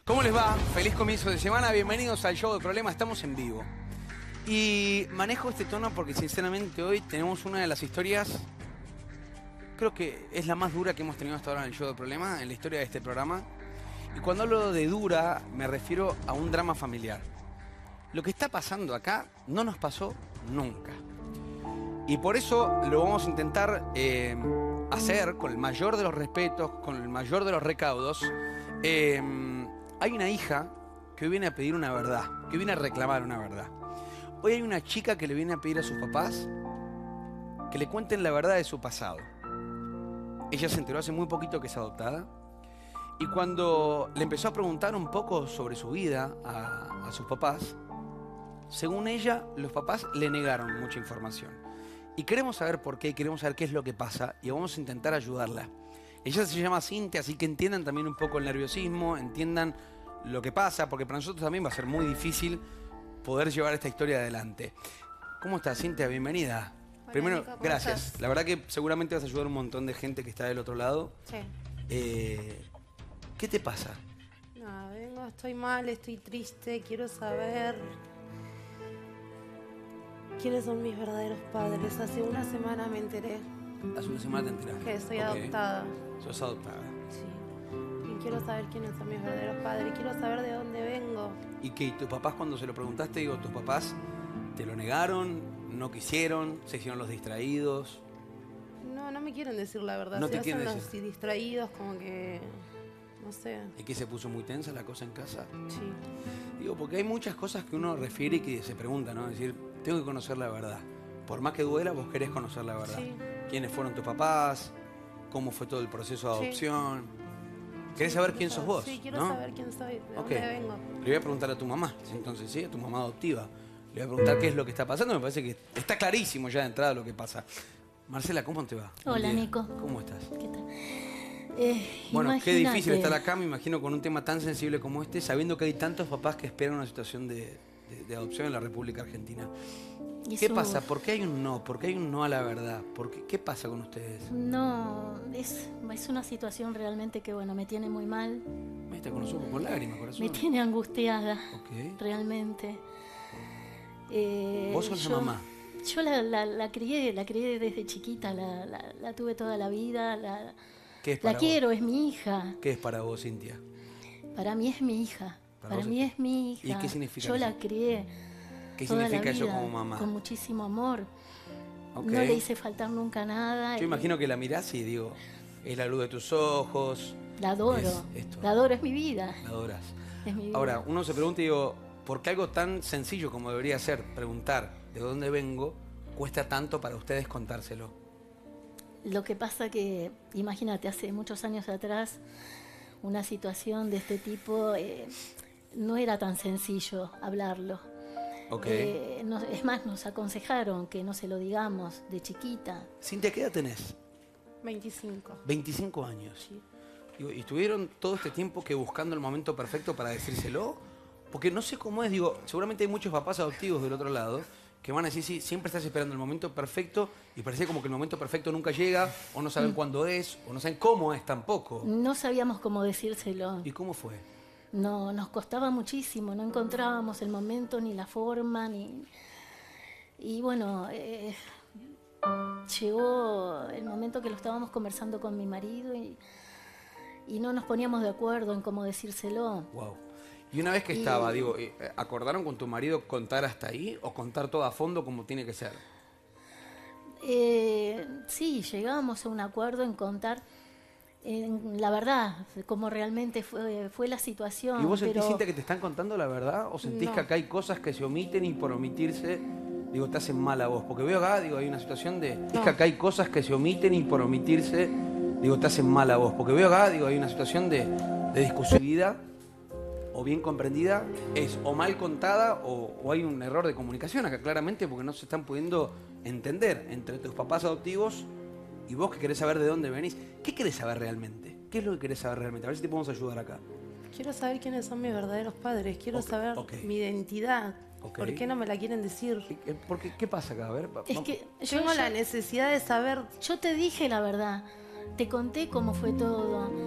¿Cómo les va? Feliz comienzo de semana, bienvenidos al Show de Problemas, estamos en vivo. Y manejo este tono porque sinceramente hoy tenemos una de las historias, creo que es la más dura que hemos tenido hasta ahora en el Show de Problemas, en la historia de este programa. Y cuando hablo de dura, me refiero a un drama familiar. Lo que está pasando acá no nos pasó nunca. Y por eso lo vamos a intentar hacer con el mayor de los respetos, con el mayor de los recaudos. Hay una hija que hoy viene a pedir una verdad, que viene a reclamar una verdad. Hoy hay una chica que le viene a pedir a sus papás que le cuenten la verdad de su pasado. Ella se enteró hace muy poquito que es adoptada. Y cuando le empezó a preguntar un poco sobre su vida a sus papás, según ella, los papás le negaron mucha información. Y queremos saber por qué, queremos saber qué es lo que pasa y vamos a intentar ayudarla. Ella se llama Cintia, así que entiendan también un poco el nerviosismo, entiendan lo que pasa, porque para nosotros también va a ser muy difícil poder llevar esta historia adelante. ¿Cómo estás, Cintia? Bienvenida. Hola, Primero, Nico, ¿cómo gracias. estás? La verdad que seguramente vas a ayudar a un montón de gente que está del otro lado. Sí. ¿Qué te pasa? No, estoy mal, estoy triste, quiero saber quiénes son mis verdaderos padres. Hace una semana me enteré Hace una semana te enteraste. que soy Ok. adoptada. Sos adoptada. Sí. Y quiero saber quiénes son mis verdaderos padres, quiero saber de dónde vengo. ¿Y qué? ¿Tus papás cuando se lo preguntaste, digo, tus papás te lo negaron, no quisieron, se hicieron los distraídos? No me quieren decir la verdad, No se te hacen quieren los decir. distraídos, como que, no sé. ¿Y que se puso muy tensa la cosa en casa? Sí. Digo, porque hay muchas cosas que uno refiere y que se pregunta, ¿no? Es decir, tengo que conocer la verdad. Por más que duela, vos querés conocer la verdad. Sí. ¿Quiénes fueron tus papás? ¿Cómo fue todo el proceso de Sí. adopción? ¿Querés saber quién sos vos? Sí, quiero ¿no? saber quién soy, de Ok. dónde vengo. Le voy a preguntar a tu mamá, entonces, ¿sí? A tu mamá adoptiva. Le voy a preguntar qué es lo que está pasando. Me parece que está clarísimo ya de entrada lo que pasa. Marcela, ¿cómo te va? Buen Hola, día. Nico. ¿Cómo estás? ¿Qué tal? Bueno, qué difícil Imagínate. estar acá, me imagino, con un tema tan sensible como este, sabiendo que hay tantos papás que esperan una situación de adopción en la República Argentina. Y ¿Qué eso- pasa? ¿Por qué hay un no? ¿Por qué hay un no a la verdad? ¿Qué pasa con ustedes? No, es una situación realmente que, bueno, me tiene muy mal, Me está con los ojos con lágrimas, corazón. me tiene angustiada, Ok. realmente. ¿Vos sos la mamá? Yo la crié desde chiquita, la tuve toda la vida, ¿Qué es para la vos? quiero, es mi hija. ¿Qué es para vos, Cintia? Para mí es mi hija, Para para vos mí es- es mi hija. ¿Y qué significa Yo eso? la crié ¿Qué toda la significa eso vida, como mamá? con muchísimo amor. Ok. No le hice faltar nunca nada. Yo imagino que la mirás y digo, es la luz de tus ojos, La adoro, es esto. la adoro, es mi vida. la adorás. Es mi vida. Ahora, uno se pregunta y digo, ¿por qué algo tan sencillo como debería ser preguntar de dónde vengo cuesta tanto para ustedes contárselo? Lo que pasa que, imagínate, hace muchos años atrás, una situación de este tipo no era tan sencillo hablarlo. Ok. Es más, nos aconsejaron que no se lo digamos de chiquita. Cintia, ¿qué edad tenés? 25. 25 años. Sí. Digo, ¿y estuvieron todo este tiempo que buscando el momento perfecto para decírselo? Porque no sé cómo es, digo, seguramente hay muchos papás adoptivos del otro lado que van a decir, sí, siempre estás esperando el momento perfecto y parece como que el momento perfecto nunca llega, o no saben cuándo es, o no saben cómo es tampoco. No sabíamos cómo decírselo. ¿Y cómo fue? No, nos costaba muchísimo, no encontrábamos el momento ni la forma, y bueno, llegó el momento que lo estábamos conversando con mi marido y no nos poníamos de acuerdo en cómo decírselo. Wow. Y una vez que estaba, digo, ¿acordaron con tu marido contar hasta ahí o contar todo a fondo como tiene que ser? Sí, llegamos a un acuerdo en contar la verdad, cómo realmente fue la situación. ¿Y vos sentís, pero Cintia, que te están contando la verdad? ¿O sentís No. que acá hay cosas que se omiten y por omitirse, digo, te hacen mal a vos? Porque veo acá, digo, hay una situación de... Es que acá hay cosas que se omiten y por omitirse, digo, te hacen mal a vos. Porque veo acá, digo, hay una situación de discusividad o bien comprendida, es o mal contada o hay un error de comunicación acá claramente porque no se están pudiendo entender entre tus papás adoptivos y vos que querés saber de dónde venís. ¿Qué querés saber realmente? ¿Qué es lo que querés saber realmente? A ver si te podemos ayudar acá. Quiero saber quiénes son mis verdaderos padres, quiero Ok, saber ok. mi identidad. Ok. ¿Por qué no me la quieren decir? ¿Qué pasa acá? A ver, es que Tengo la necesidad de saber. yo te dije la verdad, te conté cómo fue todo.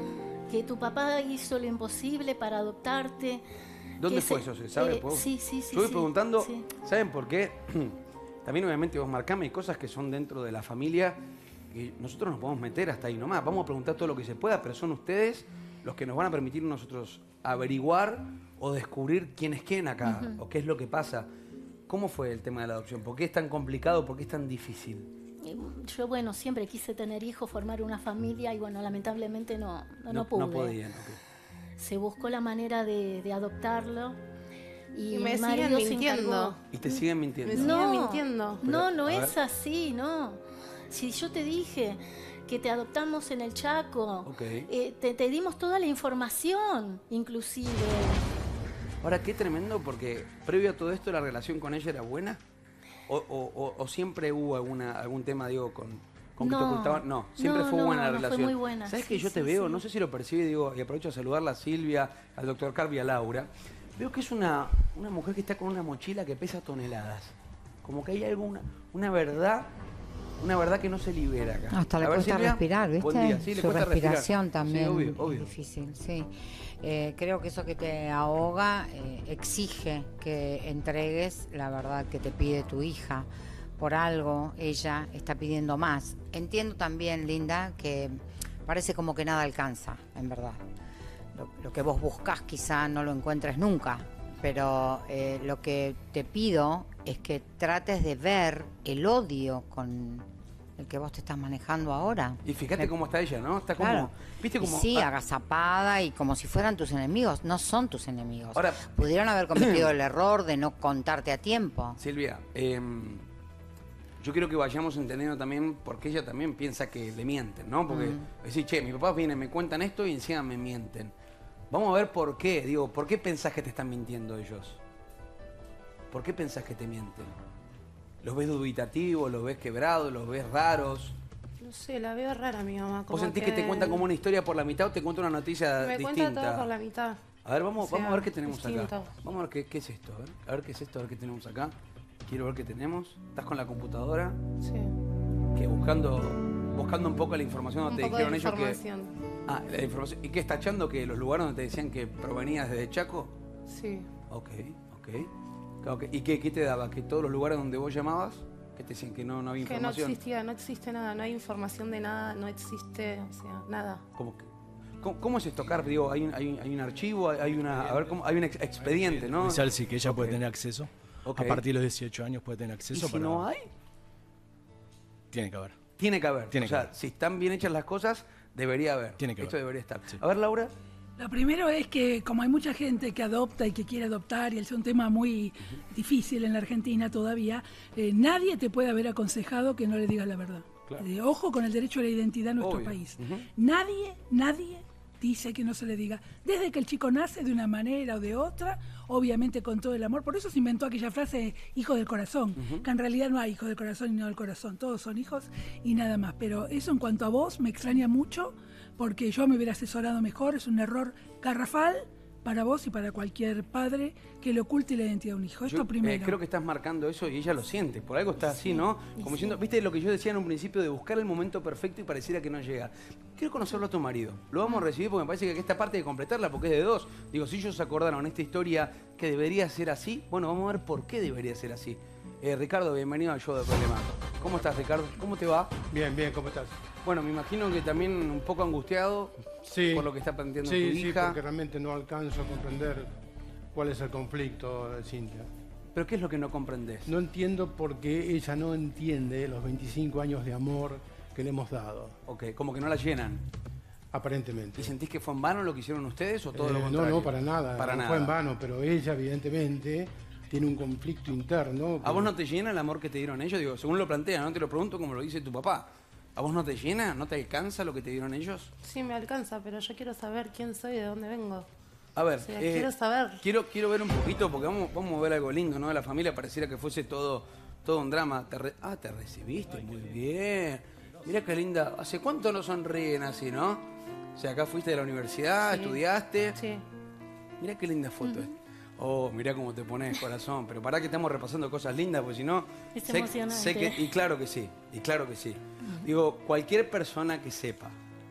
que tu papá hizo lo imposible para adoptarte. ¿Dónde fue eso? ¿Se sabe? Sí. Yo voy preguntando, sí. ¿saben por qué? También obviamente vos marcame, hay cosas que son dentro de la familia y nosotros nos podemos meter hasta ahí nomás. Vamos a preguntar todo lo que se pueda, pero son ustedes los que nos van a permitir nosotros averiguar o descubrir quién es quién acá, o qué es lo que pasa. ¿Cómo fue el tema de la adopción? ¿Por qué es tan complicado? ¿Por qué es tan difícil? Yo, bueno, siempre quise tener hijos, formar una familia y, bueno, lamentablemente no pude. No podían. Se buscó la manera de adoptarlo y me mi marido siguen se mintiendo. encargó. Y te siguen mintiendo. Me siguen mintiendo. No a es ver. así, no. Si yo te dije que te adoptamos en el Chaco, Ok. te dimos toda la información, inclusive. Ahora, qué tremendo, porque previo a todo esto, ¿la relación con ella era buena? ¿O siempre hubo algún tema, digo, con que te ocultaban? No, siempre fue buena la relación. Fue muy buena. ¿Sabes sí, que yo sí, te veo? sí. No sé si lo percibe, digo, y aprovecho a saludarla a Silvia, al doctor Carvi, a Laura. Veo que es una mujer que está con una mochila que pesa toneladas. Como que hay una verdad que no se libera acá. Hasta le A ver, cuesta Silvia. respirar, ¿viste? Buen día. Sí, le Su cuesta respiración respirar. también Sí, obvio. es difícil, sí. Creo que eso que te ahoga exige que entregues la verdad que te pide tu hija. Por algo ella está pidiendo más. Entiendo también, Linda, que parece como que nada alcanza, en verdad. Lo que vos buscás quizá no lo encuentres nunca, pero lo que te pido es que trates de ver el odio con el que vos te estás manejando ahora. Y fíjate cómo está ella, ¿no? Está como, Claro. ¿viste Y cómo? sí, agazapada y como si fueran tus enemigos. No son tus enemigos. Ahora- Pudieron haber cometido el error de no contarte a tiempo. Silvia, yo quiero que vayamos entendiendo también porque ella también piensa que le mienten, ¿no? Porque decir, che, mis papás vienen, me cuentan esto y encima me mienten. Vamos a ver por qué. Digo, ¿por qué pensás que te están mintiendo ellos? ¿Por qué pensás que te mienten? ¿Los ves dubitativos, los ves quebrados, los ves raros? No sé, la veo rara mi mamá. ¿Vos sentís que te cuentan como una historia por la mitad o te cuenta una noticia Me distinta? cuenta todo por la mitad. A ver, vamos, O sea, vamos a ver qué tenemos distinto. acá. Vamos a ver qué es esto. A ver qué es esto, a ver qué tenemos acá. Quiero ver qué tenemos. ¿Estás con la computadora? Sí. Que buscando un poco la información donde Un te poco de dijeron ellos información. que... la información. ¿Y qué está echando? ¿Que los lugares donde te decían que provenías desde Chaco? Sí. Ok. Claro, ¿y qué te daba? ¿Que todos los lugares donde vos llamabas? ¿Que te decían que no había Que no información? existía, no existe nada, no hay información de nada, no existe, o sea, nada. ¿Cómo es esto, Carp? Digo, hay un archivo, hay una... A ver, hay un expediente, ¿no? Judicial, sí, que ella puede tener acceso. Ok. A partir de los 18 años puede tener ¿Y acceso. si no hay? Tiene que haber. Tiene que haber. Tiene o que sea, haber. si están bien hechas las cosas, debería haber. Tiene que Esto haber. debería estar. Sí. A ver, Laura. Lo primero es que como hay mucha gente que adopta y que quiere adoptar, y es un tema muy difícil en la Argentina todavía, nadie te puede haber aconsejado que no le digas la verdad. Claro. Ojo con el derecho a la identidad en nuestro Obvio. país. Ujú. Nadie dice que no se le diga. Desde que el chico nace de una manera o de otra, obviamente con todo el amor. Por eso se inventó aquella frase, hijo del corazón, que en realidad no hay hijos del corazón y no del corazón. Todos son hijos y nada más. Pero eso en cuanto a vos me extraña mucho, porque yo me hubiera asesorado mejor. Es un error garrafal para vos y para cualquier padre que le oculte la identidad de un hijo. Esto Yo, primero. creo que estás marcando eso y ella lo siente. Por algo está así, ¿no? Como diciendo, viste lo que yo decía en un principio de buscar el momento perfecto y pareciera que no llega. Quiero conocerlo a tu marido. Lo vamos a recibir porque me parece que esta parte hay que completarla porque es de dos. Digo, si ellos acordaron esta historia que debería ser así, bueno, vamos a ver por qué debería ser así. Ricardo, bienvenido al Show de Problemas. ¿Cómo estás, Ricardo? ¿Cómo te va? Bien, ¿cómo estás? Bueno, me imagino que también un poco angustiado Sí. por lo que está planteando tu Sí, hija. porque realmente no alcanzo a comprender cuál es el conflicto de Cintia. Pero ¿qué es lo que no comprendés? No entiendo por qué ella no entiende los 25 años de amor que le hemos dado, Ok, como que no la llenan. aparentemente. ¿Y sentís que fue en vano lo que hicieron ustedes o todo lo contrario? No, para nada. Para no nada. fue en vano, pero ella evidentemente tiene un conflicto interno. ¿A vos no te llena el amor que te dieron ellos? Digo, según lo plantean, no te lo pregunto como lo dice tu papá. ¿A vos no te llena? ¿No te alcanza lo que te dieron ellos? Sí, me alcanza, pero yo quiero saber quién soy y de dónde vengo. A ver, O sea, quiero saber. Quiero ver un poquito, porque vamos a ver algo lindo, ¿no? De la familia pareciera que fuese todo un drama. Te recibiste, muy bien. Mirá qué linda. ¿Hace cuánto no sonríen así, no? O sea, acá fuiste de la universidad, Sí. estudiaste. Sí. Mirá qué linda foto esta. Oh, mirá cómo te pones, corazón. Pero pará que estamos repasando cosas lindas, porque si no... Es emocionante. y claro que sí, Digo, cualquier persona que sepa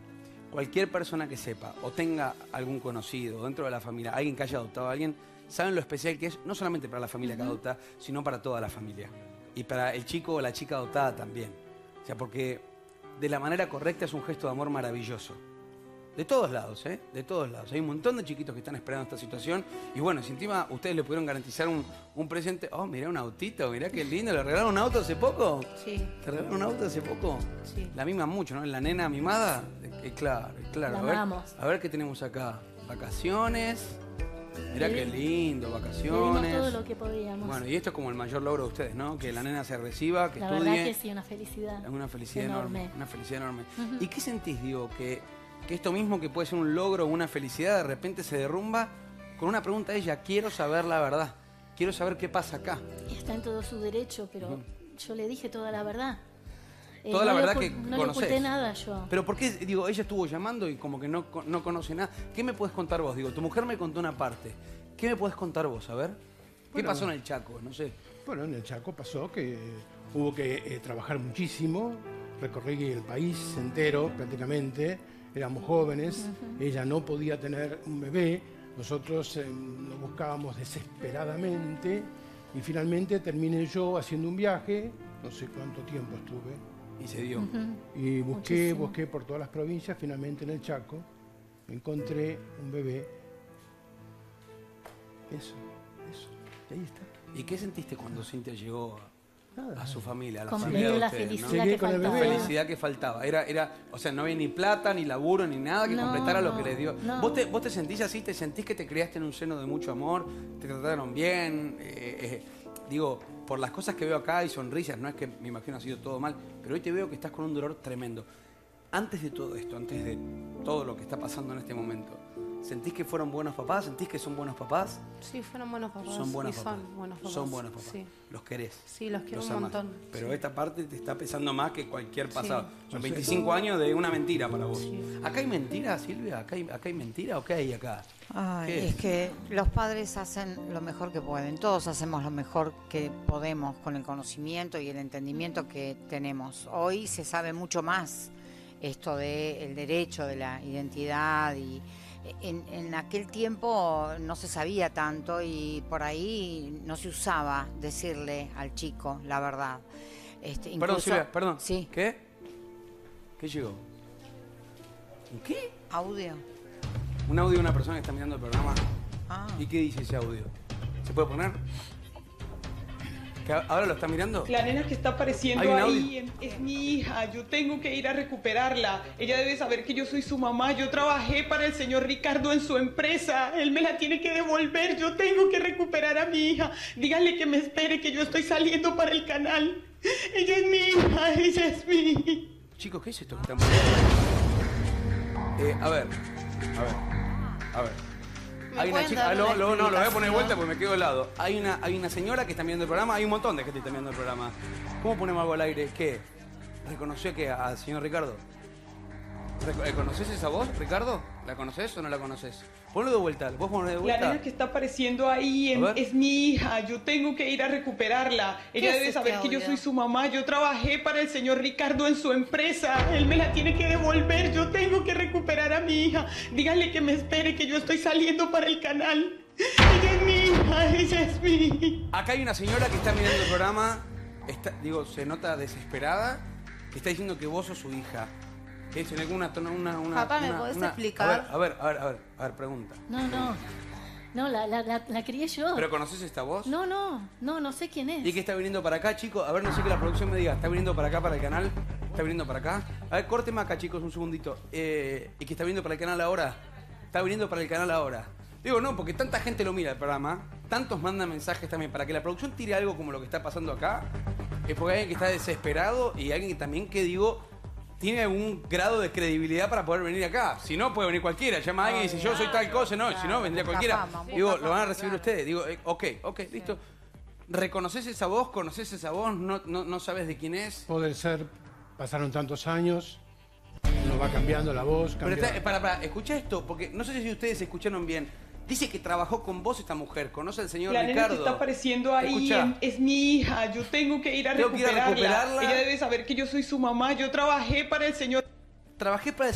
cualquier persona que sepa o tenga algún conocido dentro de la familia, alguien que haya adoptado a alguien, saben lo especial que es, no solamente para la familia que adopta, sino para toda la familia. Y para el chico o la chica adoptada también. O sea, porque de la manera correcta es un gesto de amor maravilloso. De todos lados, ¿eh? De todos lados. Hay un montón de chiquitos que están esperando esta situación. Y bueno, si encima ustedes le pudieron garantizar un presente. Oh, mirá un autito, mirá qué lindo. ¿Le regalaron un auto hace poco? Sí. ¿Te regalaron un auto hace poco? Sí. La miman mucho, ¿no? La nena mimada. Claro, claro. La amamos. A ver qué tenemos acá. Vacaciones. Mirá qué lindo, Le dimos vacaciones. todo lo que podíamos. Bueno, y esto es como el mayor logro de ustedes, ¿no? Que la nena se reciba, que la estudie. verdad que sí, una felicidad. Es una felicidad enorme. Una felicidad enorme. Ujú. ¿Y qué sentís, digo, que esto mismo que puede ser un logro o una felicidad de repente se derrumba con una pregunta de ella? Quiero saber la verdad. Quiero saber qué pasa acá. Y está en todo su derecho, pero yo le dije toda la verdad. Toda la verdad que no le conocés. oculté nada yo. Pero ¿por qué? Digo, ella estuvo llamando y como que no conoce nada. ¿Qué me puedes contar vos? Digo, tu mujer me contó una parte. ¿Qué me puedes contar vos? A ver. ¿Qué Bueno, pasó en el Chaco? No sé. Bueno, en el Chaco pasó que hubo que trabajar muchísimo, recorrí el país entero prácticamente, éramos jóvenes, ella no podía tener un bebé, nosotros lo buscábamos desesperadamente y finalmente terminé yo haciendo un viaje, no sé cuánto tiempo estuve, Y se dio. y Muchísimo. busqué por todas las provincias, finalmente en el Chaco encontré un bebé. Eso, y ahí está. ¿Y qué sentiste cuando Cintia llegó a su familia, a la Como familia me dio de la ustedes, ¿no? felicidad Llegué que con el faltaba. bebé. Felicidad que faltaba. O sea, no había ni plata, ni laburo, ni nada que No, completara lo no, que les dio. no. ¿Vos te sentís así? ¿Te sentís que te criaste en un seno de mucho amor? ¿Te trataron bien? Digo, por las cosas que veo acá y sonrisas, no es que me imagino ha sido todo mal, pero hoy te veo que estás con un dolor tremendo. Antes de todo esto, antes de todo lo que está pasando en este momento, ¿sentís que fueron buenos papás? ¿Sentís que son buenos papás? Sí, fueron buenos papás. Son buenos y papás. son buenos papás. Son buenos papás. Sí, Los querés. sí, los quiero un amás. montón. Pero sí. esta parte te está pesando más que cualquier pasado. Son Sí. 25 años de una mentira para vos. Sí. ¿Acá hay mentira, Silvia? ¿Acá hay mentira o qué hay acá? Ay, ¿Qué es que los padres hacen lo mejor que pueden. Todos hacemos lo mejor que podemos con el conocimiento y el entendimiento que tenemos. Hoy se sabe mucho más esto del derecho, de la identidad y en aquel tiempo no se sabía tanto y por ahí no se usaba decirle al chico la verdad. Perdón, Incluso- Silvia, perdón. Sí, ¿Qué? ¿Qué llegó? ¿Un qué? audio. Un audio de una persona que está mirando el programa. Ah. ¿Y qué dice ese audio? ¿Se puede poner? ¿Que ahora lo está mirando? La nena que está ¿Hay apareciendo un ahí es mi hija, yo tengo que ir a recuperarla. Ella debe saber que yo soy su mamá, yo trabajé para el señor Ricardo en su empresa, él me la tiene que devolver, yo tengo que recuperar a mi hija. Díganle que me espere, que yo estoy saliendo para el canal. Ella es mi hija, ella es mi hija. Chicos, ¿qué es esto que estamos viendo? A ver. ¿Me Hay una pueden chica, dar no, una lo voy a poner de explicación? vuelta porque me quedo helado. Hay una señora que está viendo el programa, hay un montón de gente que está viendo el programa. ¿Cómo ponemos algo al aire? ¿Qué? ¿Reconoció que al señor Ricardo? ¿Conoces esa voz, Ricardo? ¿La conoces o no la conoces? Ponlo de vuelta, ¿vos ponlo de La vuelta? nena que está apareciendo ahí A ver. es mi hija, yo tengo que ir a recuperarla. Ella es debe este saber que yo audio? soy su mamá, yo trabajé para el señor Ricardo en su empresa, él me la tiene que devolver, yo tengo que recuperar a mi hija. Díganle que me espere, que yo estoy saliendo para el canal. Ella es mi hija, ella es mi hija. Acá hay una señora que está mirando el programa, se nota desesperada, que está diciendo que vos sos su hija. Que es en alguna Papá, ¿me podés explicar? A ver, pregunta. No, la crié yo. ¿Pero conoces esta voz? No sé quién es. ¿Y que está viniendo para acá, chicos? A ver, no sé que la producción me diga, ¿está viniendo para acá, para el canal? ¿Está viniendo para acá? A ver, córteme acá, chicos, un segundito. ¿Y que está viniendo para el canal ahora? ¿Está viniendo para el canal ahora? Digo, no, porque tanta gente lo mira el programa, tantos mandan mensajes también, para que la producción tire algo como lo que está pasando acá, es porque hay alguien que está desesperado y alguien que también, que digo, tiene algún grado de credibilidad para poder venir acá. Si no, puede venir cualquiera. Llama a alguien y dice, yo soy tal cosa. No, si no, vendría busca cualquiera. fama, busca Digo, fama, lo van a recibir claro. ustedes. Digo, ok, listo. ¿Reconoces esa voz? ¿Conoces esa voz? ¿No sabes de quién es? Puede ser, pasaron tantos años, uno va cambiando la voz, Pero cambia... para, escucha esto, porque no sé si ustedes escucharon bien. Dice que trabajó con vos esta mujer, conoce al señor La nena Ricardo. que está apareciendo ahí Escucha. es mi hija, yo tengo que ir a Tengo que ir a recuperarla. recuperarla. Ella debe saber que yo soy su mamá, yo trabajé para el señor... Trabajé para el señor Ricardo.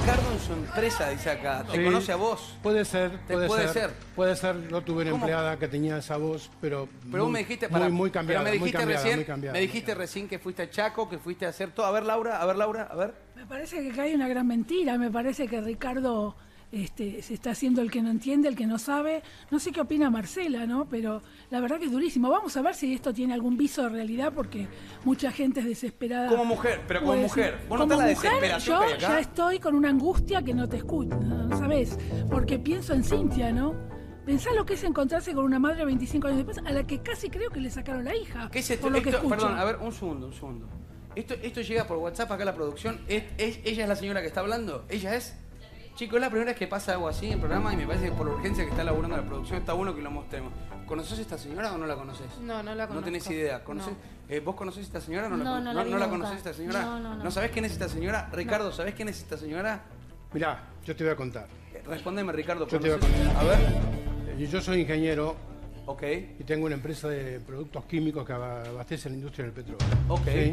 Ricardo en su empresa, dice acá. ¿Te Sí, conoce a vos? Puede ser, puede ser. Puede ser, yo tuve una ¿Cómo? empleada que tenía esa voz, pero Vos me dijiste, muy cambiada, pero me dijiste muy cambiada, recién, muy cambiada. me dijiste recién que fuiste a Chaco, que fuiste a hacer todo. A ver, Laura, a ver. Me parece que acá hay una gran mentira. Me parece que Ricardo se está haciendo el que no entiende, el que no sabe. No sé qué opina Marcela, ¿no? Pero la verdad que es durísimo. Vamos a ver si esto tiene algún viso de realidad, porque mucha gente es desesperada. Como mujer, pero como Pues, mujer. Vos como notás la mujer, desesperación yo que hay acá. ya estoy con una angustia que no te escucho, ¿no? ¿Sabes? Porque pienso en Cintia, ¿no? Pensá lo que es encontrarse con una madre 25 años después, a la que casi creo que le sacaron la hija. ¿Qué es esto? Por lo que escucho. Perdón, a ver, un segundo. Esto llega por WhatsApp acá a la producción. ¿Ella es la señora que está hablando? ¿Ella es? Chicos, es la primera vez que pasa algo así en el programa y me parece que por la urgencia que está laburando la producción está bueno que lo mostremos. ¿Conoces a esta señora o no la conoces? No, no la conozco. No tenés idea. ¿Conoces? ¿Vos conocés a esta señora o no, No, no la vi la nunca. conocés a esta señora? No. ¿No sabés quién es esta señora? Ricardo, ¿sabés quién es esta señora? Mirá, yo te voy a contar. Respóndeme, Ricardo. Yo te voy a ¿conoces? contar. A ver. Yo soy ingeniero Ok. y tengo una empresa de productos químicos que abastece la industria del petróleo. Ok. ¿Sí?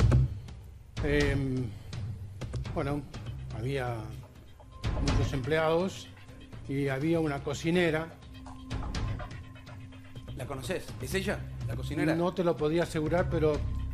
Bueno, había muchos empleados y había una cocinera. ¿La conocés? ¿Es ella? ¿La cocinera? No te lo podía asegurar, pero...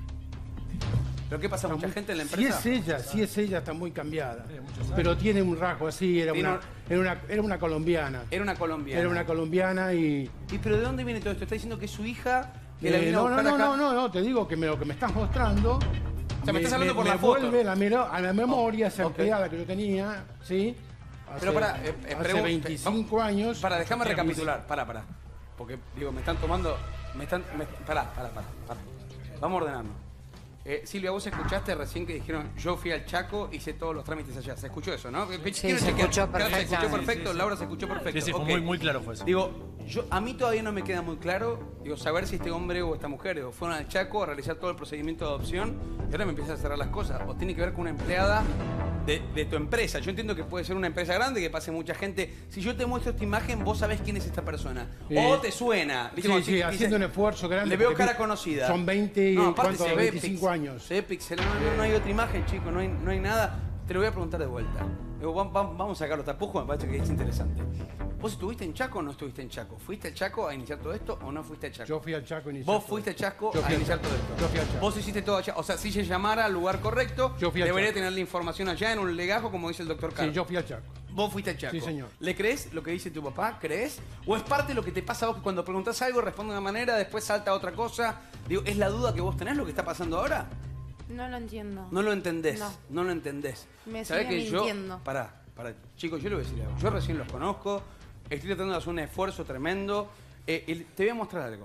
¿Pero qué pasa? ¿Mucha gente en la Si empresa? es ella, está muy cambiada. Pero tiene un rasgo así, era una colombiana. Era una colombiana. Era una colombiana y... ¿Y pero de dónde viene todo esto? ¿Está diciendo que es su hija? Que la vino a buscar acá? No, te digo que lo que me estás mostrando... O sea, me estás hablando por la foto. vuelve a la memoria esa Ok. empleada que yo tenía, ¿sí? Pero pará, hace 25 años. Para, déjame recapitular. Para. Porque, digo, me están tomando... Pará. Vamos ordenando. Silvia, vos escuchaste recién que dijeron yo fui al Chaco, hice todos los trámites allá. ¿Se escuchó eso, no? Sí, Quiero se chequear. escuchó Claro, se escuchó perfectamente. perfecto, Laura se escuchó perfecto. Sí, Ok. muy claro fue eso. Digo, a mí todavía no me queda muy claro, saber si este hombre o esta mujer fueron al Chaco a realizar todo el procedimiento de adopción y ahora me empiezan a cerrar las cosas. O tiene que ver con una empleada de tu empresa. Yo entiendo que puede ser una empresa grande, que pase mucha gente. Si yo te muestro esta imagen, vos sabés quién es esta persona. O te suena. ¿Viste? Cuando Sí, dice, haciendo un esfuerzo grande. le veo porque cara conocida. Son 20, No, aparte ¿cuánto? se ve 25 años. Se ve pixelado. No hay otra imagen, chico. No hay nada. Te lo voy a preguntar de vuelta. Digo, vamos a sacar los tapujos, me parece que es interesante. ¿Vos estuviste en Chaco o no estuviste en Chaco? ¿Fuiste al Chaco a iniciar todo esto o no fuiste al Chaco? Yo fui al Chaco a iniciar ¿Vos todo fuiste al esto. Chaco Yo a fui al iniciar Chaco. todo esto? Yo fui al Chaco. Vos hiciste todo allá. O sea, si se llamara al lugar correcto, Yo fui al debería Chaco. tener la información allá en un legajo, como dice el doctor Carlos. Sí, yo fui al Chaco. Vos fuiste al Chaco. Sí, señor. ¿Le crees lo que dice tu papá? ¿Crees? ¿O es parte de lo que te pasa a vos que cuando preguntás algo responde de una manera, después salta otra cosa? Digo, ¿es la duda que vos tenés lo que está pasando ahora? No lo entiendo. No lo entendés. No. No lo entendés. Me ¿Sabés sigue que mintiendo. yo... Pará. Chicos, yo le voy a decir algo. Yo recién los conozco. Estoy tratando de hacer un esfuerzo tremendo. Te voy a mostrar algo.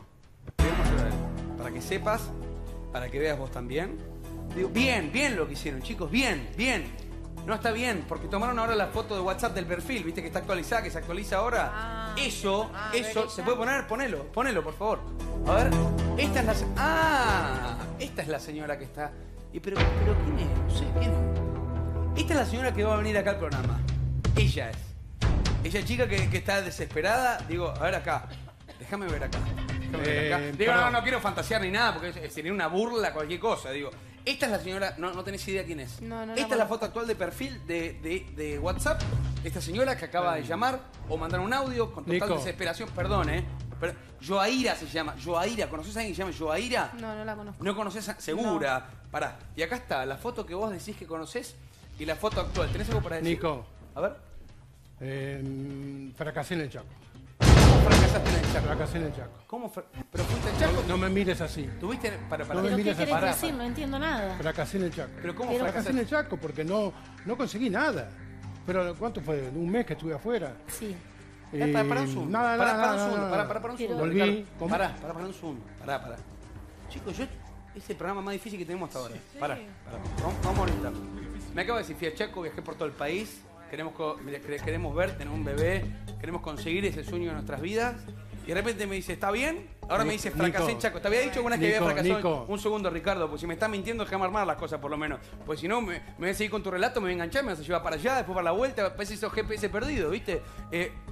Para que sepas, para que veas vos también. Digo, bien lo que hicieron, chicos. Bien. No está bien, porque tomaron ahora la foto de WhatsApp del perfil, viste que está actualizada, que se actualiza ahora. Eso, ¿se puede poner? Ponelo, por favor. A ver, esta es la señora que está. Pero ¿quién es? No sé, ¿quién es? Esta es la señora que va a venir acá al programa. Ella es. Ella chica que está desesperada. Digo, a ver acá. Déjame ver acá. Digo, no quiero fantasear ni nada, porque sería una burla, cualquier cosa. Digo, esta es la señora, no tenés idea quién es. No, esta es la foto actual de perfil de WhatsApp. Esta señora que acaba de llamar o mandar un audio con total Nico. desesperación. Perdón, Pero Joaira se llama. Joaira, ¿conocés a alguien que se llama Joaira? No la conozco. ¿No conocés? Segura. Pará. Y acá está la foto que vos decís que conocés y la foto actual. ¿Tenés algo para decir? Nico, A ver. fracasé en el Chaco. ¿Cómo fracasaste en el Chaco? Fracasé en el Chaco. ¿Cómo ¿Pero fuiste al Chaco? No me mires así. ¿Tuviste? Para. No me ¿Pero qué mires querés pará, decir? No entiendo nada. Fracasé en el Chaco. ¿Pero cómo Fracasé en el fracasaste? Chaco porque no conseguí nada. Pero ¿cuánto fue? Un mes que estuve afuera. Sí. Para un segundo. Nada, Para un segundo. nada. Para un Quiero- segundo. Volví, Ricardo. ¿cómo? Para un segundo. Para. Chicos, es el programa más difícil que tenemos hasta ahora. Para. Vamos a orientar. Me acabo de decir, fui a Chaco, viajé por todo el país. Queremos ver, tener un bebé. Queremos conseguir ese sueño de nuestras vidas. Y de repente me dice, ¿está bien? Ahora me dice, fracasé en Chaco. Te había dicho alguna vez que había fracasado. Nico. Un segundo, Ricardo, pues si me estás mintiendo, déjame armar las cosas por lo menos. Pues si no, me voy a seguir con tu relato, me voy a enganchar, me vas a llevar para allá, después para la vuelta, parece esos GPS perdidos, ¿viste?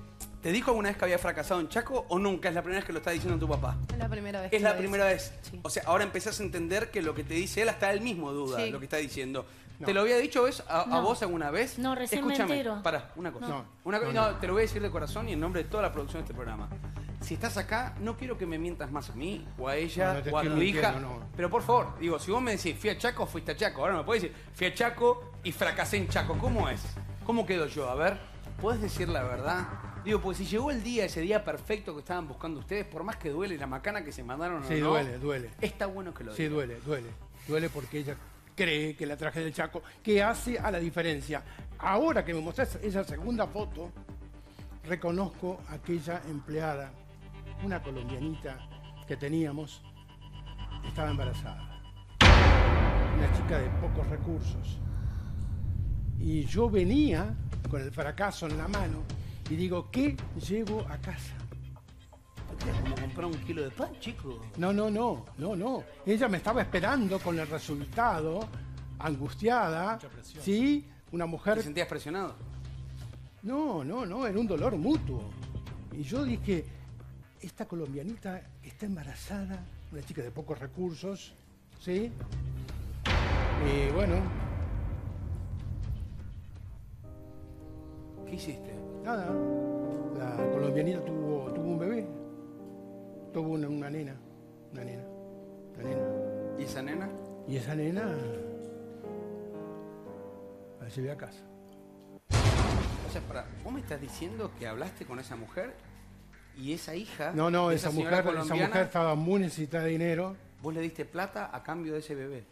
¿Te dijo alguna vez que había fracasado en Chaco o nunca? ¿Es la primera vez que lo está diciendo tu papá? Es la primera vez. Es que la lo primera dice. vez. Sí. O sea, ahora empezás a entender que lo que te dice él, hasta él mismo duda Sí. lo que está diciendo. No. ¿Te lo había dicho a No. vos alguna vez? No, recién me Escúchame, entero. pará, una cosa. No. No, te lo voy a decir de corazón y en nombre de toda la producción de este programa. Si estás acá, no quiero que me mientas más a mí, o a ella, No, no te o a estoy tu hija. mintiendo, no. Pero por favor, digo, si vos me decís, fui a Chaco, fuiste a Chaco. Ahora me puedes decir, fui a Chaco y fracasé en Chaco. ¿Cómo es? ¿Cómo quedo yo? A ver, ¿puedes decir la verdad? Digo, porque si llegó el día, ese día perfecto que estaban buscando ustedes, por más que duele la macana que se mandaron o Sí, no, duele. está bueno que lo Sí, digan. duele. Duele porque ella cree que la tragedia del Chaco, que hace a la diferencia. Ahora que me mostrás esa segunda foto, reconozco a aquella empleada, una colombianita que teníamos, estaba embarazada. Una chica de pocos recursos. Y yo venía con el fracaso en la mano y digo, ¿qué llevo a casa? Es como comprar un kilo de pan, chico. No. Ella me estaba esperando con el resultado, angustiada. Sí, una ¿Te mujer... sentías presionado? No, era un dolor mutuo. Y yo dije, esta colombianita está embarazada, una chica de pocos recursos, ¿sí? Y bueno, ¿Qué hiciste? nada, la colombianita tuvo un bebé, tuvo una nena. ¿Y esa nena? Y esa nena la llevé a casa. O sea, vos me estás diciendo que hablaste con esa mujer y esa hija. No, de esa señora mujer colombiana, estaba muy necesitada de dinero. vos le diste plata a cambio de ese bebé.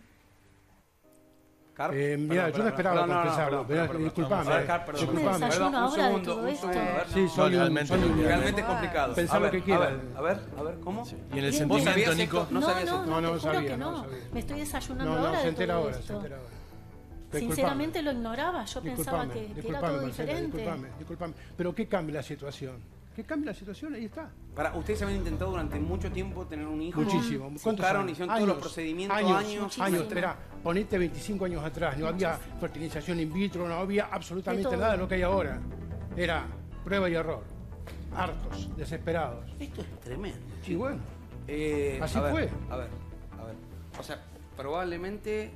Carp, Mira, yo no esperaba confesarlo. Disculpame. A ver, Carp, perdón. Yo me Disculpame. desayuno Perdón, ahora de un todo esto. segundo, a ver. Sí, No, legalmente no. Realmente es complicado. Pensá lo que quieras. A ver, ¿cómo? Y en el Bien, ¿Vos sentimiento, sabías Nico. esto? No sabías esto. No, te juro sabía, que no no. sabía. Me estoy desayunando No, ahora se de entera todo ahora, esto. Disculpame. Sinceramente lo ignoraba, yo pensaba que era Disculpame, todo Marcela, diferente. disculpame. Pero ¿qué cambia la situación? ¿Qué cambia la situación? Ahí está. Ustedes habían intentado durante mucho tiempo tener un hijo. Muchísimo. Buscaron, años? hicieron todos los procedimientos, años. Años. Era, ponete 25 años atrás. No había fertilización in vitro, no había absolutamente De todo. nada de lo que hay ahora. Era prueba y error. Hartos, desesperados. Esto es tremendo. Y bueno, así A ver, fue. A ver. O sea, probablemente,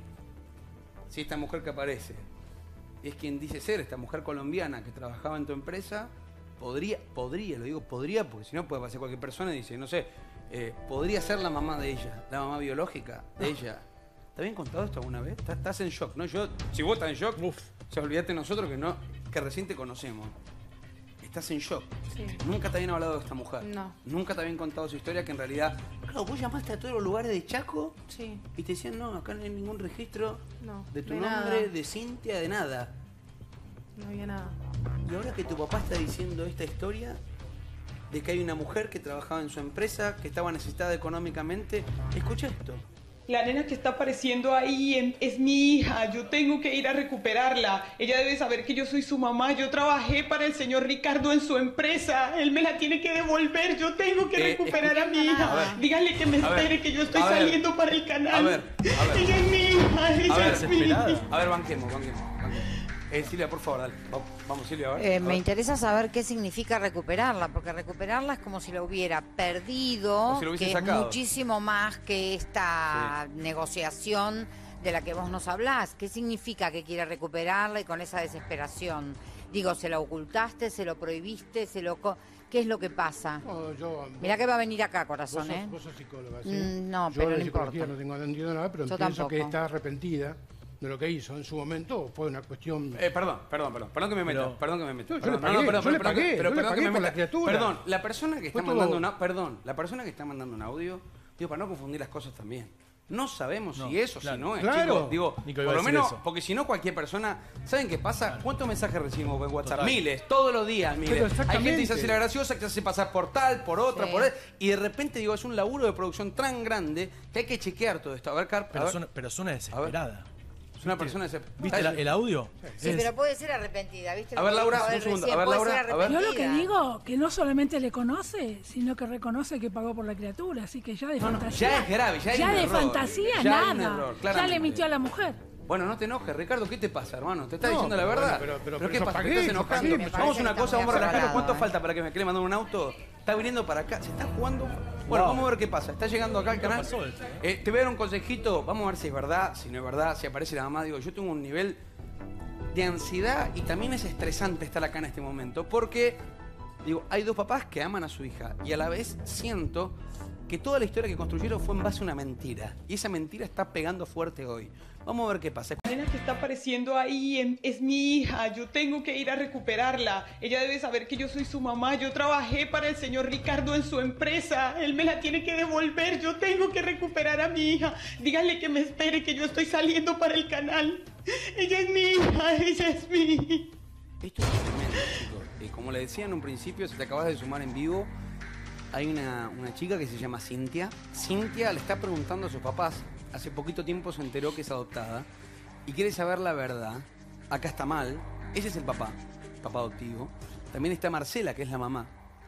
si esta mujer que aparece es quien dice ser, esta mujer colombiana que trabajaba en tu empresa, podría, lo digo podría, porque si no puede pasar cualquier persona y dice, no sé, podría ser la mamá de ella, la mamá biológica de ella. ¿Te habían contado esto alguna vez? Estás en shock, ¿no? Si vos estás en shock, o sea, olvídate nosotros que recién te conocemos. Estás en shock. Sí. Nunca te habían hablado de esta mujer. No. Nunca te habían contado su historia, que en realidad... Claro, vos llamaste a todos los lugares de Chaco Sí. y te decían, no, acá no hay ningún registro No, de tu de nombre, nada. de Cintia, de nada. No había nada. Y ahora que tu papá está diciendo esta historia de que hay una mujer que trabajaba en su empresa, que estaba necesitada económicamente, escucha esto. La nena que está apareciendo ahí es mi hija, yo tengo que ir a recuperarla. Ella debe saber que yo soy su mamá, yo trabajé para el señor Ricardo en su empresa, él me la tiene que devolver, yo tengo que recuperar a mi a hija. ver. Dígale que me A ver. espere, que yo estoy A ver. saliendo para el canal. A ver. Ella es mi hija, ella es mi hija. A ver, banquemos. Silvia, por favor, dale. Vamos, Silvia, a ver. A Me ver. interesa saber qué significa recuperarla, porque recuperarla es como si la hubiera perdido, O si lo hubiese que sacado. es muchísimo más que esta negociación de la que vos nos hablás. ¿Qué significa que quiere recuperarla y con esa desesperación? Digo, ¿se la ocultaste, se lo prohibiste, ¿qué es lo que pasa? No, Mirá que va a venir acá, corazón, vos sos psicóloga, ¿sí? No, Yo pero de no psicología importa. no tengo nada, pero Yo pienso que tampoco. está arrepentida de lo que hizo en su momento. Fue una cuestión... Perdón que me meta, Pero- perdón que me meta. Yo le Perdón, pagué, yo le pagué, pero yo le perdón pagué que me por la meta. criatura. Perdón, la persona que está Fue mandando todo. la persona que está mandando un audio, digo, para no confundir las cosas también. No sabemos No, si eso, claro. si no es, Claro. chicos. Digo, Nico, iba por a lo decir menos, eso. porque si no cualquier persona, ¿saben qué pasa? ¿Cuántos mensajes recibimos en WhatsApp? Total. Miles, todos los días, Pero miles. Hay exactamente. gente que se hace la graciosa, que se hace pasar por tal, por otra, Sí. por él. Y de repente, digo, es un laburo de producción tan grande que hay que chequear todo esto. A ver, Carp, a ver. Pero suena desesperada. Es una persona ¿Viste el audio? Sí, pero puede ser arrepentida, ¿viste? A ver, Laura, un segundo. A ver, Laura, a ver. Yo lo que digo, que no solamente le conoce, sino que reconoce que pagó por la criatura, así que ya de fantasía. ya es grave, ya hay un de error. fantasía, Ya hay un nada. error, Ya claramente. le mintió a la mujer. Bueno, no te enojes, Ricardo, ¿qué te pasa, hermano? ¿Te estás No, diciendo la pero verdad? bueno, pero ¿Qué yo pasa? pagué, ¿Te estás yo enojando? pagué. Vamos a una cosa, vamos a relajarnos. separado, ¿Cuánto ¿eh? falta para que me quiera mandar un auto? Está viniendo para acá, se está jugando. Bueno, vamos a ver qué pasa. Está llegando acá al canal. pasó esto, Te voy a dar un consejito, vamos a ver si es verdad, si no es verdad, si aparece la mamá. Digo, yo tengo un nivel de ansiedad y también es estresante estar acá en este momento porque, digo, hay dos papás que aman a su hija y a la vez siento que toda la historia que construyeron fue en base a una mentira. Y esa mentira está pegando fuerte hoy. Vamos a ver qué pasa. La nena que está apareciendo ahí es mi hija, yo tengo que ir a recuperarla. Ella debe saber que yo soy su mamá, yo trabajé para el señor Ricardo en su empresa, él me la tiene que devolver, yo tengo que recuperar a mi hija. Díganle que me espere, que yo estoy saliendo para el canal. Ella es mi hija, ella es mi hija. Esto es tremendo, chicos. Como le decía en un principio, si te acabas de sumar en vivo, hay una chica que se llama Cintia. Cintia le está preguntando a sus papás. Hace poquito tiempo se enteró que es adoptada y quiere saber la verdad. Acá está mal. Ese es el papá adoptivo. También está Marcela, que es la mamá.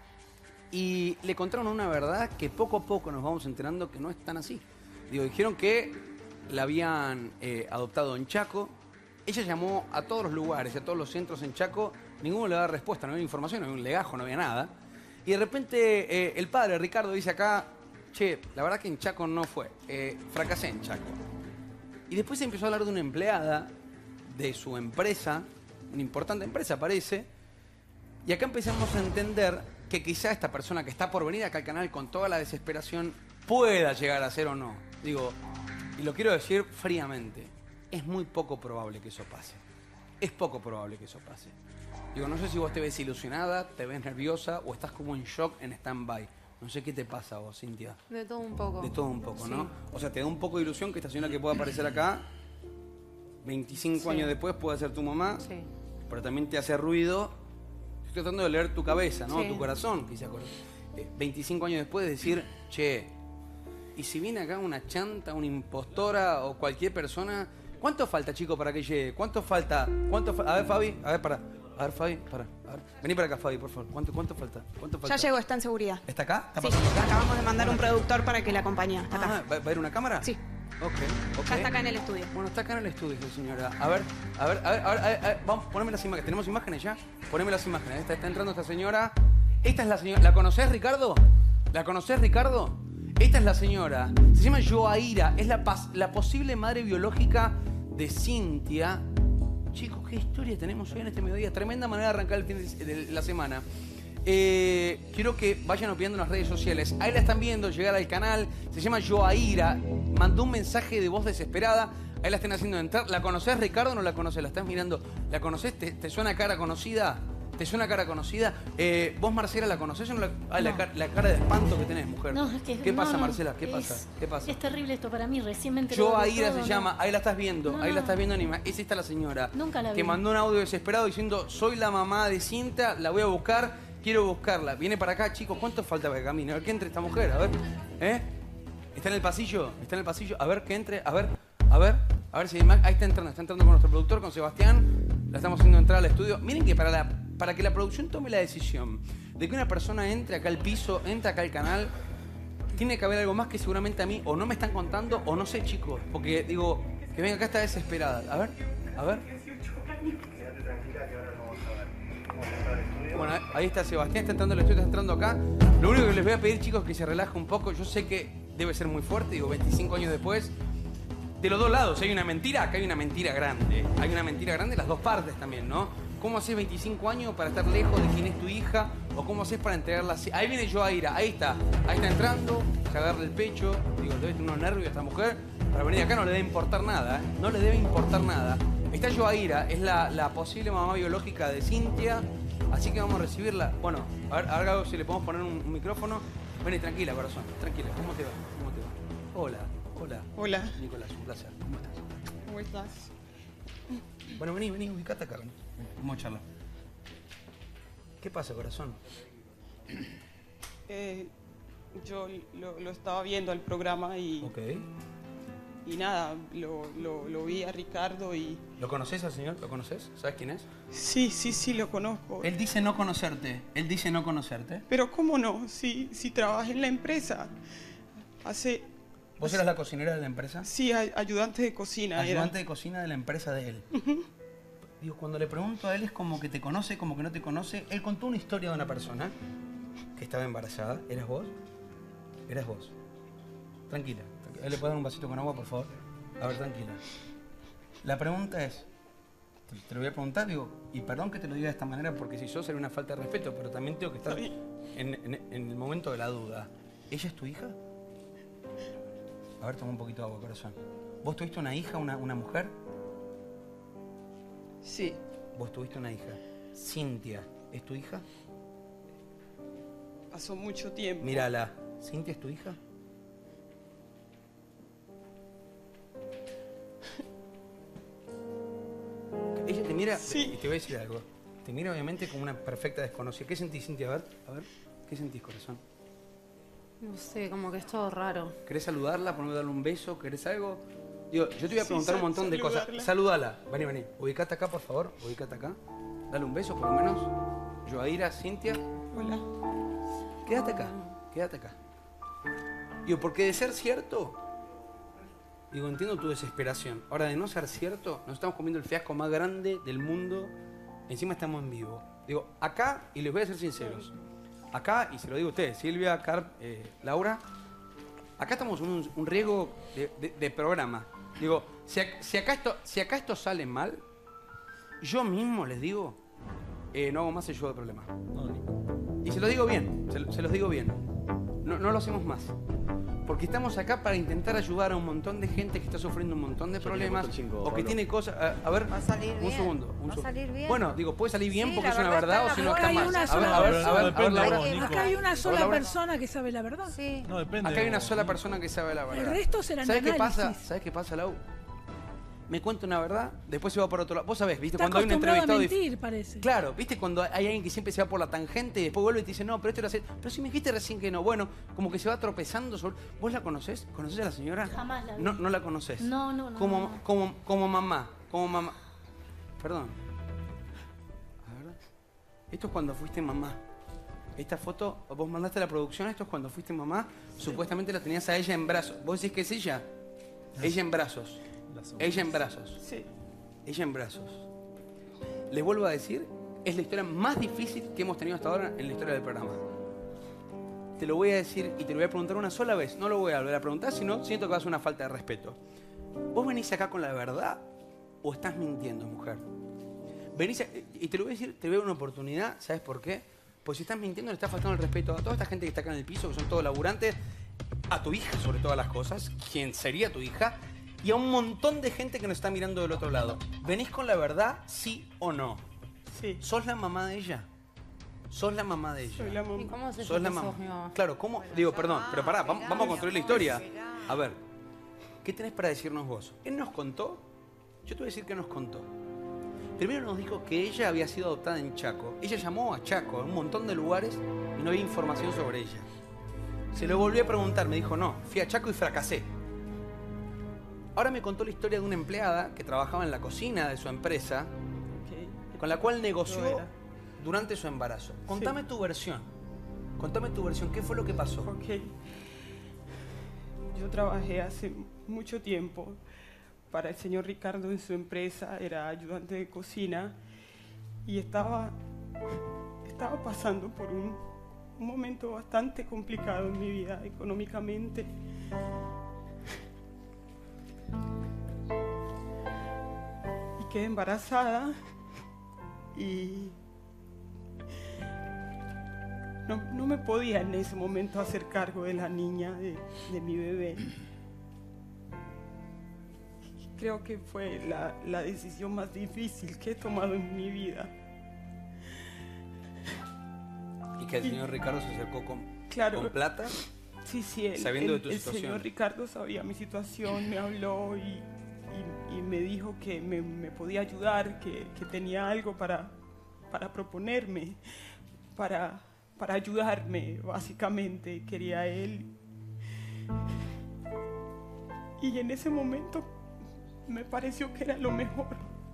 Y le contaron una verdad que poco a poco nos vamos enterando que no es tan así. Digo, dijeron que la habían adoptado en Chaco. Ella llamó a todos los lugares, a todos los centros en Chaco. Ninguno le daba respuesta, no había información, no había un legajo, no había nada. Y de repente el padre, Ricardo, dice acá, che, la verdad que en Chaco no fue, fracasé en Chaco. Y después se empezó a hablar de una empleada de su empresa, una importante empresa parece, y acá empezamos a entender que quizá esta persona que está por venir acá al canal con toda la desesperación pueda llegar a ser o no. Digo, y lo quiero decir fríamente, es muy poco probable que eso pase. Es poco probable que eso pase. Digo, no sé si vos te ves ilusionada, te ves nerviosa o estás como en shock, en stand-by. No sé qué te pasa a vos, Cintia. De todo un poco. De todo un poco, Sí. ¿no? O sea, te da un poco de ilusión que esta señora que pueda aparecer acá, 25 años después pueda ser tu mamá, Sí. pero también te hace ruido. Estoy tratando de leer tu cabeza, ¿no? Sí. Tu corazón, quizá. 25 años después de decir, che, y si viene acá una chanta, una impostora o cualquier persona, ¿cuánto falta, chico, para que llegue? ¿Cuánto falta? A ver, Fabi, a ver, para. A ver, Fabi, para. A ver. Vení para acá, Fabi, por favor. ¿Cuánto falta? ¿Cuánto falta? Ya llegó, está en seguridad. ¿Está acá? ¿Está Sí, pasando acá? acabamos de mandar un productor para que la acompañe. Está Ah, acá. ¿va a ir una cámara? Sí, Ok. ya está acá en el estudio. Bueno, está acá en el estudio, señora. A ver, vamos, poneme las imágenes. ¿Tenemos imágenes ya? Poneme las imágenes. Está entrando esta señora. Esta es la señora. ¿La conocés, Ricardo? ¿La conocés, Ricardo? Esta es la señora. Se llama Joaira. Es la posible madre biológica de Cintia. Chicos, qué historia tenemos hoy en este mediodía. Tremenda manera de arrancar el fin de la semana. Quiero que vayan opinando en las redes sociales. Ahí la están viendo llegar al canal. Se llama Joaira. Mandó un mensaje de voz desesperada. Ahí la están haciendo entrar. ¿La conocés, Ricardo, o no la conocés? La estás mirando. ¿La conocés? ¿Te suena cara conocida? ¿Te suena cara conocida? ¿Vos, Marcela, la conocés o no la...? Ah, No. la cara de espanto que tenés, mujer. No, es que, ¿Qué pasa, no, Marcela? ¿Qué es- pasa? ¿Qué pasa? Es terrible esto para mí, recién me enteré de Joaira todo, se ¿no? llama, ahí la estás viendo, No. ahí la estás viendo en es esta la señora. Nunca la que vi. mandó un audio desesperado diciendo, soy la mamá de Cinta, la voy a buscar, quiero buscarla. Viene para acá, chicos, ¿cuánto falta para que camine? A ver, que entre esta mujer, a ver. ¿Está en el pasillo? ¿Está en el pasillo? A ver, que entre, a ver si hay más. Ahí está entrando con nuestro productor, con Sebastián. La estamos haciendo entrar al estudio. Miren que para que la producción tome la decisión de que una persona entre acá al piso, entre acá al canal, tiene que haber algo más que seguramente a mí o no me están contando o no sé, chicos. Porque digo, que venga acá está desesperada. A ver. Bueno, ahí está Sebastián, está entrando al estudio, está entrando acá. Lo único que les voy a pedir, chicos, es que se relaje un poco. Yo sé que debe ser muy fuerte, digo, 25 años después. De los dos lados, hay una mentira, acá hay una mentira grande. Hay una mentira grande de las dos partes también, ¿no? ¿Cómo haces 25 años para estar lejos de quién es tu hija? ¿O cómo haces para entregarla así? Ahí viene Joaira, ahí está entrando, se agarra el pecho. Digo, debe tener unos nervios esta mujer. Para venir acá no le debe importar nada, ¿eh? No le debe importar nada. Está Joaira, es la posible mamá biológica de Cintia. Así que vamos a recibirla. Bueno, a ver ahora si le podemos poner un micrófono. Vení, tranquila, corazón, tranquila. ¿Cómo te va? Hola. Hola, Nicolás, un placer. ¿Cómo estás? ¿cómo estás? Bueno, vení, ubicate acá. Vamos a charlar. ¿Qué pasa, corazón? Yo lo estaba viendo el programa y nada, lo vi a Ricardo y... ¿Lo conoces al señor? ¿Lo conoces? ¿Sabes quién es? Sí, lo conozco. Él dice no conocerte. Pero ¿cómo no? Si trabajé en la empresa. Hace ¿Vos eras la cocinera de la empresa? Sí, ayudante de cocina. Ayudante de cocina de la empresa de él. Digo, cuando le pregunto a él es como que te conoce, como que no te conoce. Él contó una historia de una persona que estaba embarazada. ¿Eras vos? Eras vos. Tranquila. ¿Le puedes dar un vasito con agua, por favor? A ver, tranquila. La pregunta es, te lo voy a preguntar, digo, y perdón que te lo diga de esta manera, porque si yo sería una falta de respeto, pero también tengo que estar en el momento de la duda. ¿Ella es tu hija? A ver, toma un poquito de agua, corazón. ¿Vos tuviste una hija, una mujer? Sí. Vos tuviste una hija. Cintia, ¿es tu hija? Pasó mucho tiempo. Mírala. ¿Cintia es tu hija? Ella te mira, sí. Y te voy a decir algo. Te mira obviamente como una perfecta desconocida. ¿Qué sentís, Cintia? A ver, ¿qué sentís, corazón? No sé, como que es todo raro. ¿Querés saludarla, ponerle darle un beso? ¿Querés algo? Digo, yo te voy a preguntar un montón de cosas. saludarla. Saludala. Vení. Ubicate acá, por favor. Ubicate acá. Dale un beso, por lo menos. Yoaira, Cintia. Hola. Quédate acá. Digo, porque de ser cierto, digo, entiendo tu desesperación. Ahora, de no ser cierto, nos estamos comiendo el fiasco más grande del mundo. Encima estamos en vivo. Digo, acá, y les voy a ser sinceros, acá, y se lo digo a ustedes, Silvia, Carp, Laura, acá estamos en un riesgo de programa. Digo, si acá esto sale mal, yo mismo les digo, no hago más el show de problema. Y se los digo bien, se los digo bien. No lo hacemos más. Porque estamos acá para intentar ayudar a un montón de gente que está sufriendo un montón de problemas o que tiene cosas... A ver, Va a salir un bien. segundo. Va a salir bien. Bueno, digo, puede salir bien Sí, porque la es una verdad verdad o está si no Acá está hay mal. una A sola ver, persona. Laura. Acá hay una sola Laura. persona que sabe la verdad. Sí. No, depende. Acá hay una sola persona que sabe la verdad. El resto serán ¿Sabes qué pasa? análisis. ¿Sabes qué pasa, Lau? Me cuenta una verdad, después se va por otro lado. Vos sabés, ¿viste? Está Cuando hay un acostumbrado a entrevistado... mentir, parece. Claro, ¿viste? Cuando hay alguien que siempre se va por la tangente y después vuelve y te dice, no, pero esto lo hace... Pero si me dijiste recién que no. Bueno, como que se va tropezando sobre... ¿Vos la conocés? ¿Conocés a la señora? Jamás la vi. No la conocés. No. Como mamá. Perdón. A ver. Esto es cuando fuiste mamá. Esta foto, vos mandaste a la producción, esto es cuando fuiste mamá. Sí. Supuestamente la tenías a ella en brazos. ¿Vos decís que es ella? Ella en brazos. Ella en brazos. Sí. Ella en brazos. Les vuelvo a decir, es la historia más difícil que hemos tenido hasta ahora en la historia del programa. Te lo voy a decir y te lo voy a preguntar una sola vez. No lo voy a volver a preguntar, sino siento que va a ser una falta de respeto. ¿Vos venís acá con la verdad o estás mintiendo, mujer? Venís y te lo voy a decir, te veo una oportunidad, ¿sabes por qué? Pues si estás mintiendo le estás faltando el respeto a toda esta gente que está acá en el piso, que son todos laburantes, a tu hija sobre todas las cosas, quien sería tu hija, y a un montón de gente que nos está mirando del otro lado. ¿Venís con la verdad, sí o no? Sí. ¿Sos la mamá de ella? ¿Sos la mamá de ella? Soy la mamá. ¿Y cómo se ¿Sos la mamá? Claro, ¿cómo? Bueno, Digo, ya perdón, va, pero pará, esperá, vamos a construir la historia. esperá. A ver, ¿qué tenés para decirnos vos? Él nos contó, yo te voy a decir qué nos contó. Primero nos dijo que ella había sido adoptada en Chaco. Ella llamó a Chaco, a un montón de lugares, y no había información sobre ella. Se lo volví a preguntar, me dijo, no, fui a Chaco y fracasé. Ahora me contó la historia de una empleada que trabajaba en la cocina de su empresa, Ok. con la cual negoció Lo era. durante su embarazo. Contame tu versión. Contame tu versión. ¿Qué fue lo que pasó? Ok. Yo trabajé hace mucho tiempo para el señor Ricardo en su empresa, era ayudante de cocina y estaba pasando por un momento bastante complicado en mi vida económicamente. Y quedé embarazada y no me podía en ese momento hacer cargo de la niña, de mi bebé. Creo que fue la decisión más difícil que he tomado en mi vida. Y que el señor Ricardo se acercó con plata. Sí, sabiendo de tu el situación. señor Ricardo sabía mi situación, me habló y me dijo que me podía ayudar, que tenía algo para proponerme, para ayudarme, básicamente, quería él. Y en ese momento me pareció que era lo mejor.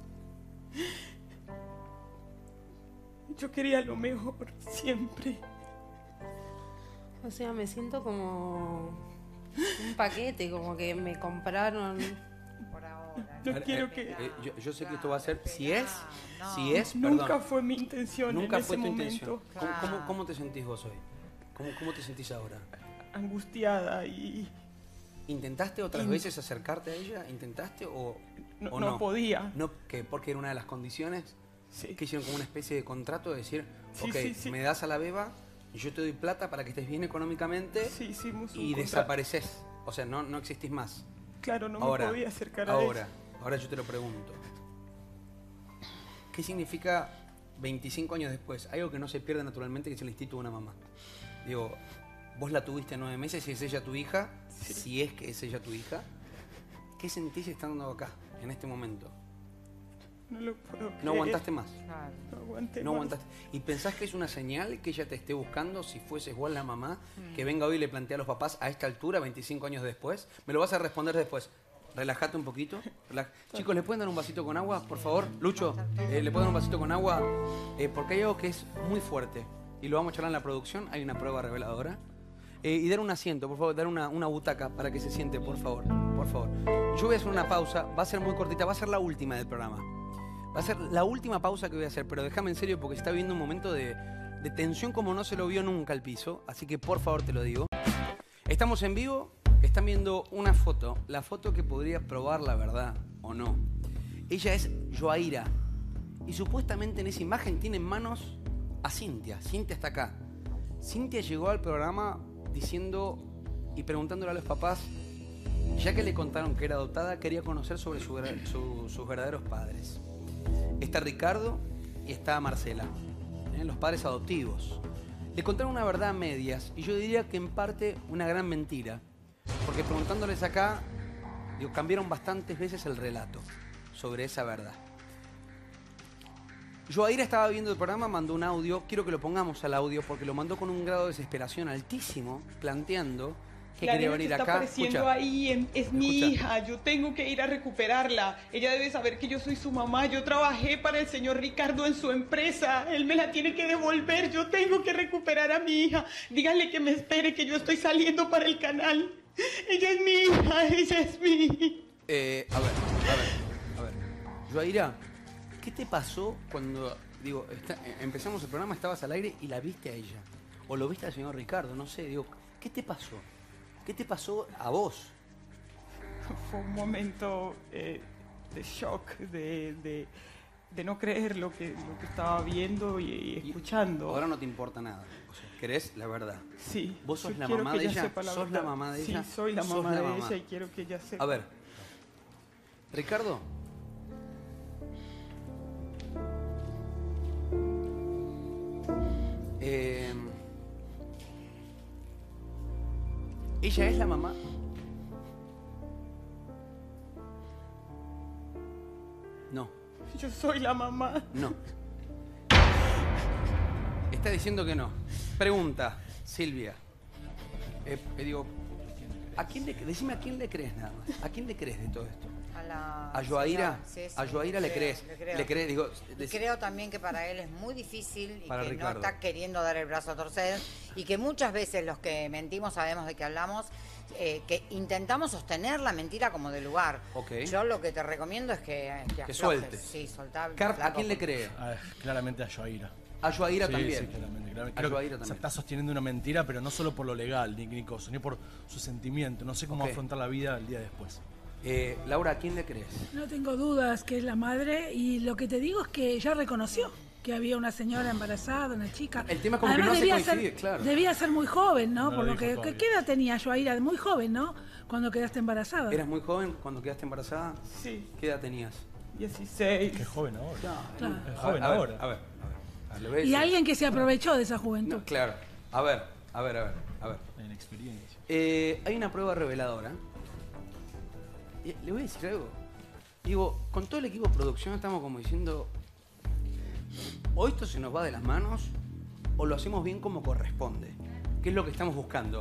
Yo quería lo mejor, siempre. O sea, me siento como un paquete, como que me compraron. Por ahora. No quiero que... Yo sé que esto va a ser, si es, Nunca perdón, fue mi intención nunca en fue ese tu momento. intención. Claro. ¿Cómo te sentís vos hoy? ¿Cómo te sentís ahora? Angustiada y ¿Intentaste otras veces acercarte a ella? ¿Intentaste o no, o no podía. ¿No? ¿Qué? ¿Porque era una de las condiciones? Sí. Que hicieron como una especie de contrato de decir, Sí, ok, sí. me das a la beba y yo te doy plata para que estés bien económicamente Sí, hicimos un y contrato. desapareces. O sea, no existís más. Claro, no Ahora, me podía acercar a ahora yo te lo pregunto. ¿Qué significa 25 años después? Algo que no se pierde naturalmente, que es el instinto de una mamá. Digo, vos la tuviste 9 meses, si es ella tu hija, si es que es ella tu hija, ¿qué sentís estando acá, en este momento? No lo puedo creer. ¿No aguantaste más? Claro. No aguanté No más. aguantaste. ¿Y pensás que es una señal que ella te esté buscando si fueses vos la mamá que venga hoy y le plantea a los papás a esta altura, 25 años después? Me lo vas a responder después. Relájate un poquito. Chicos, ¿le pueden dar un vasito con agua, por favor? Lucho, ¿le pueden dar un vasito con agua? Porque hay algo que es muy fuerte. Y lo vamos a charlar en la producción. Hay una prueba reveladora. Y dar un asiento, por favor, dar una butaca para que se siente, por favor. Por favor. Yo voy a hacer una pausa. Va a ser muy cortita. Va a ser la última del programa. Va a ser la última pausa que voy a hacer. Pero déjame en serio porque se está viendo un momento de tensión como no se lo vio nunca al piso. Así que por favor te lo digo. Estamos en vivo. Están viendo una foto, la foto que podría probar la verdad o no. Ella es Yoaira y supuestamente en esa imagen tiene en manos a Cintia. Cintia está acá. Cintia llegó al programa diciendo y preguntándole a los papás, ya que le contaron que era adoptada, quería conocer sobre sus verdaderos padres. Está Ricardo y está Marcela, los padres adoptivos. Le contaron una verdad a medias y yo diría que en parte una gran mentira. Porque preguntándoles acá, cambiaron bastantes veces el relato sobre esa verdad. Yoaira estaba viendo el programa, mandó un audio, quiero que lo pongamos al audio porque lo mandó con un grado de desesperación altísimo, planteando que La quería nena venir que está acá. apareciendo Escucha. ahí es mi Escucha. hija, yo tengo que ir a recuperarla. Ella debe saber que yo soy su mamá, yo trabajé para el señor Ricardo en su empresa, él me la tiene que devolver, yo tengo que recuperar a mi hija. Díganle que me espere, que yo estoy saliendo para el canal. Ella es mi hija, ella es mi hija. A ver. Yoaira, ¿qué te pasó cuando, empezamos el programa, estabas al aire y la viste a ella? O lo viste al señor Ricardo, no sé, ¿qué te pasó? ¿Qué te pasó a vos? Fue un momento de shock, de no creer lo que estaba viendo y escuchando. Ahora no te importa nada. O sea, ¿querés la verdad? Sí. ¿Vos sos yo la quiero mamá que de ella ella? sepa la ¿Sos la verdad. mamá de ella? Sí, soy la ¿Sos mamá la de mamá? ella y quiero que ella sepa. A ver. Ricardo. ¿Ella es la mamá? No. Yo soy la mamá. No. Está diciendo que no. Pregunta, Silvia. Decime a quién le crees nada más. ¿A quién le crees de todo esto? ¿A Yoaira? Sí, sí, ¿A Yoaira le crees? creo. ¿Le crees? Y creo también que para él es muy difícil y Para que Ricardo. no está queriendo dar el brazo a torcer y que muchas veces los que mentimos sabemos de qué hablamos, que intentamos sostener la mentira como de lugar. Ok. Yo lo que te recomiendo es que aflojes. sueltes. Sí, soltar. Carp, ¿a quién le cree? Claramente a Yoaira. A Yoaira Sí, también. sí, claramente. A Creo Yoaira que también. se está sosteniendo una mentira, pero no solo por lo legal, ni cosa, ni por su sentimiento. No sé cómo Ok. afrontar la vida el día después. Laura, ¿a quién le crees? No tengo dudas que es la madre y lo que te digo es que ya reconoció que había una señora embarazada, una chica. El tema es como que no se coincide, claro. Debía ser muy joven, ¿no? No Por lo lo dijo que todavía. ¿qué edad tenía Yoaira? Muy joven, ¿no? Cuando quedaste embarazada. ¿Eras muy joven cuando quedaste embarazada? Sí, ¿Qué edad tenías? 16. Qué joven ahora. Claro. Es joven A ver, ahora. A ver. Le voy a Y decir. alguien que se aprovechó de esa juventud. No, claro. A ver. En experiencia. Hay una prueba reveladora. Y le voy a decir algo. Con todo el equipo de producción estamos como diciendo, o esto se nos va de las manos, o lo hacemos bien como corresponde. ¿Qué es lo que estamos buscando?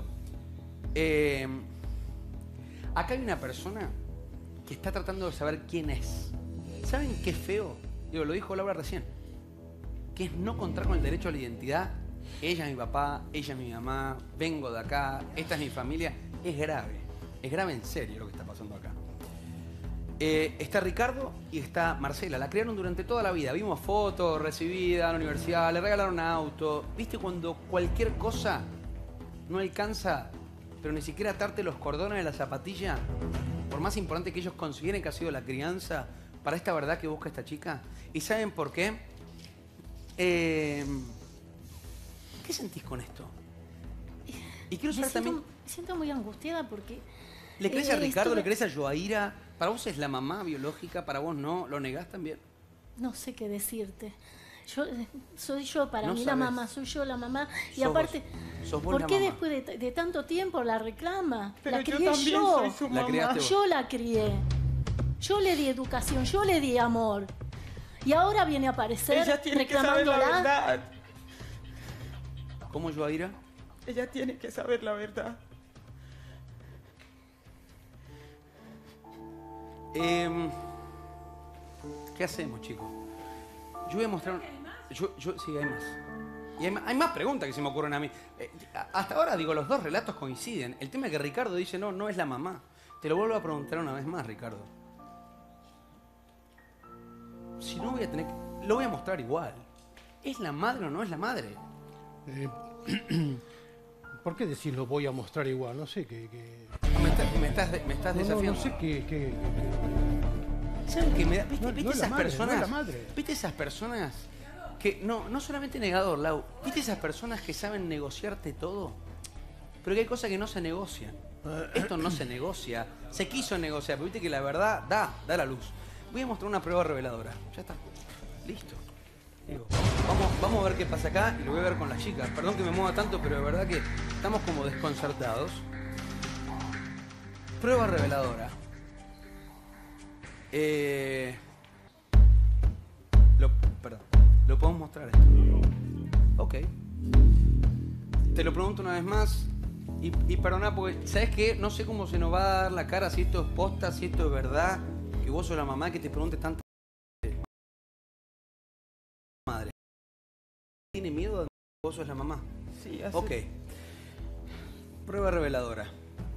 Acá hay una persona que está tratando de saber quién es. ¿Saben qué feo? Lo dijo Laura recién. Que es no contar con el derecho a la identidad. Ella es mi papá, ella es mi mamá, vengo de acá, esta es mi familia. Es grave. Es grave en serio lo que está pasando acá. Está Ricardo y está Marcela. La criaron durante toda la vida. Vimos fotos, recibida a la universidad, le regalaron auto. ¿Viste cuando cualquier cosa no alcanza, pero ni siquiera atarte los cordones de la zapatilla? Por más importante que ellos consideren que ha sido la crianza para esta verdad que busca esta chica. ¿Y saben por qué? ¿Qué sentís con esto? Y quiero saber también... Me siento muy angustiada porque... ¿Le crees a Ricardo? ¿Le crees a Joaira? ¿Para vos es la mamá biológica? ¿Para vos no? ¿Lo negás también? No sé qué decirte. Soy yo, para No mí sabes. la mamá, soy yo la mamá. Y Sos aparte, vos. Sos vos ¿por la qué mamá. después de tanto tiempo la reclama? Pero la yo crié también yo. soy su La criaste vos. Yo la crié. Yo le di educación, yo le di amor. Y ahora viene a aparecer Ella tiene que saber la reclamándola. verdad. ¿Cómo, Joaira? Ella tiene que saber la verdad. ¿Qué hacemos, chicos? Yo voy a mostrar... Sí, hay más. Y hay más preguntas que se me ocurren a mí. Hasta ahora, digo, los dos relatos coinciden. El tema es que Ricardo dice, no es la mamá. Te lo vuelvo a preguntar una vez más, Ricardo. Si no voy a tener... Lo voy a mostrar igual. ¿Es la madre o no es la madre? ¿Por qué decirlo voy a mostrar igual? No sé qué... Me estás desafiando. No sé qué... ¿Saben qué me da? ¿Viste, No, viste no es la esas madre, personas? no es la madre. ¿Viste esas personas que no solamente negador, Lau? ¿Viste esas personas que saben negociarte todo? Pero que hay cosas que no se negocian. Esto no se negocia. Se quiso negociar, pero viste que la verdad da la luz. Voy a mostrar una prueba reveladora. Ya está. Listo. Digo, vamos a ver qué pasa acá y lo voy a ver con las chicas. Perdón que me mueva tanto, pero de verdad que estamos como desconcertados. Prueba reveladora. Perdón. ¿Lo podemos mostrar esto? Ok. Te lo pregunto una vez más. Y perdona, porque ¿sabes qué? No sé cómo se nos va a dar la cara si esto es posta, si esto es verdad. Que vos sos la mamá que te pregunte tanto. Madre. ¿Tiene miedo de que vos sos la mamá? Sí, así. Ok. Prueba reveladora.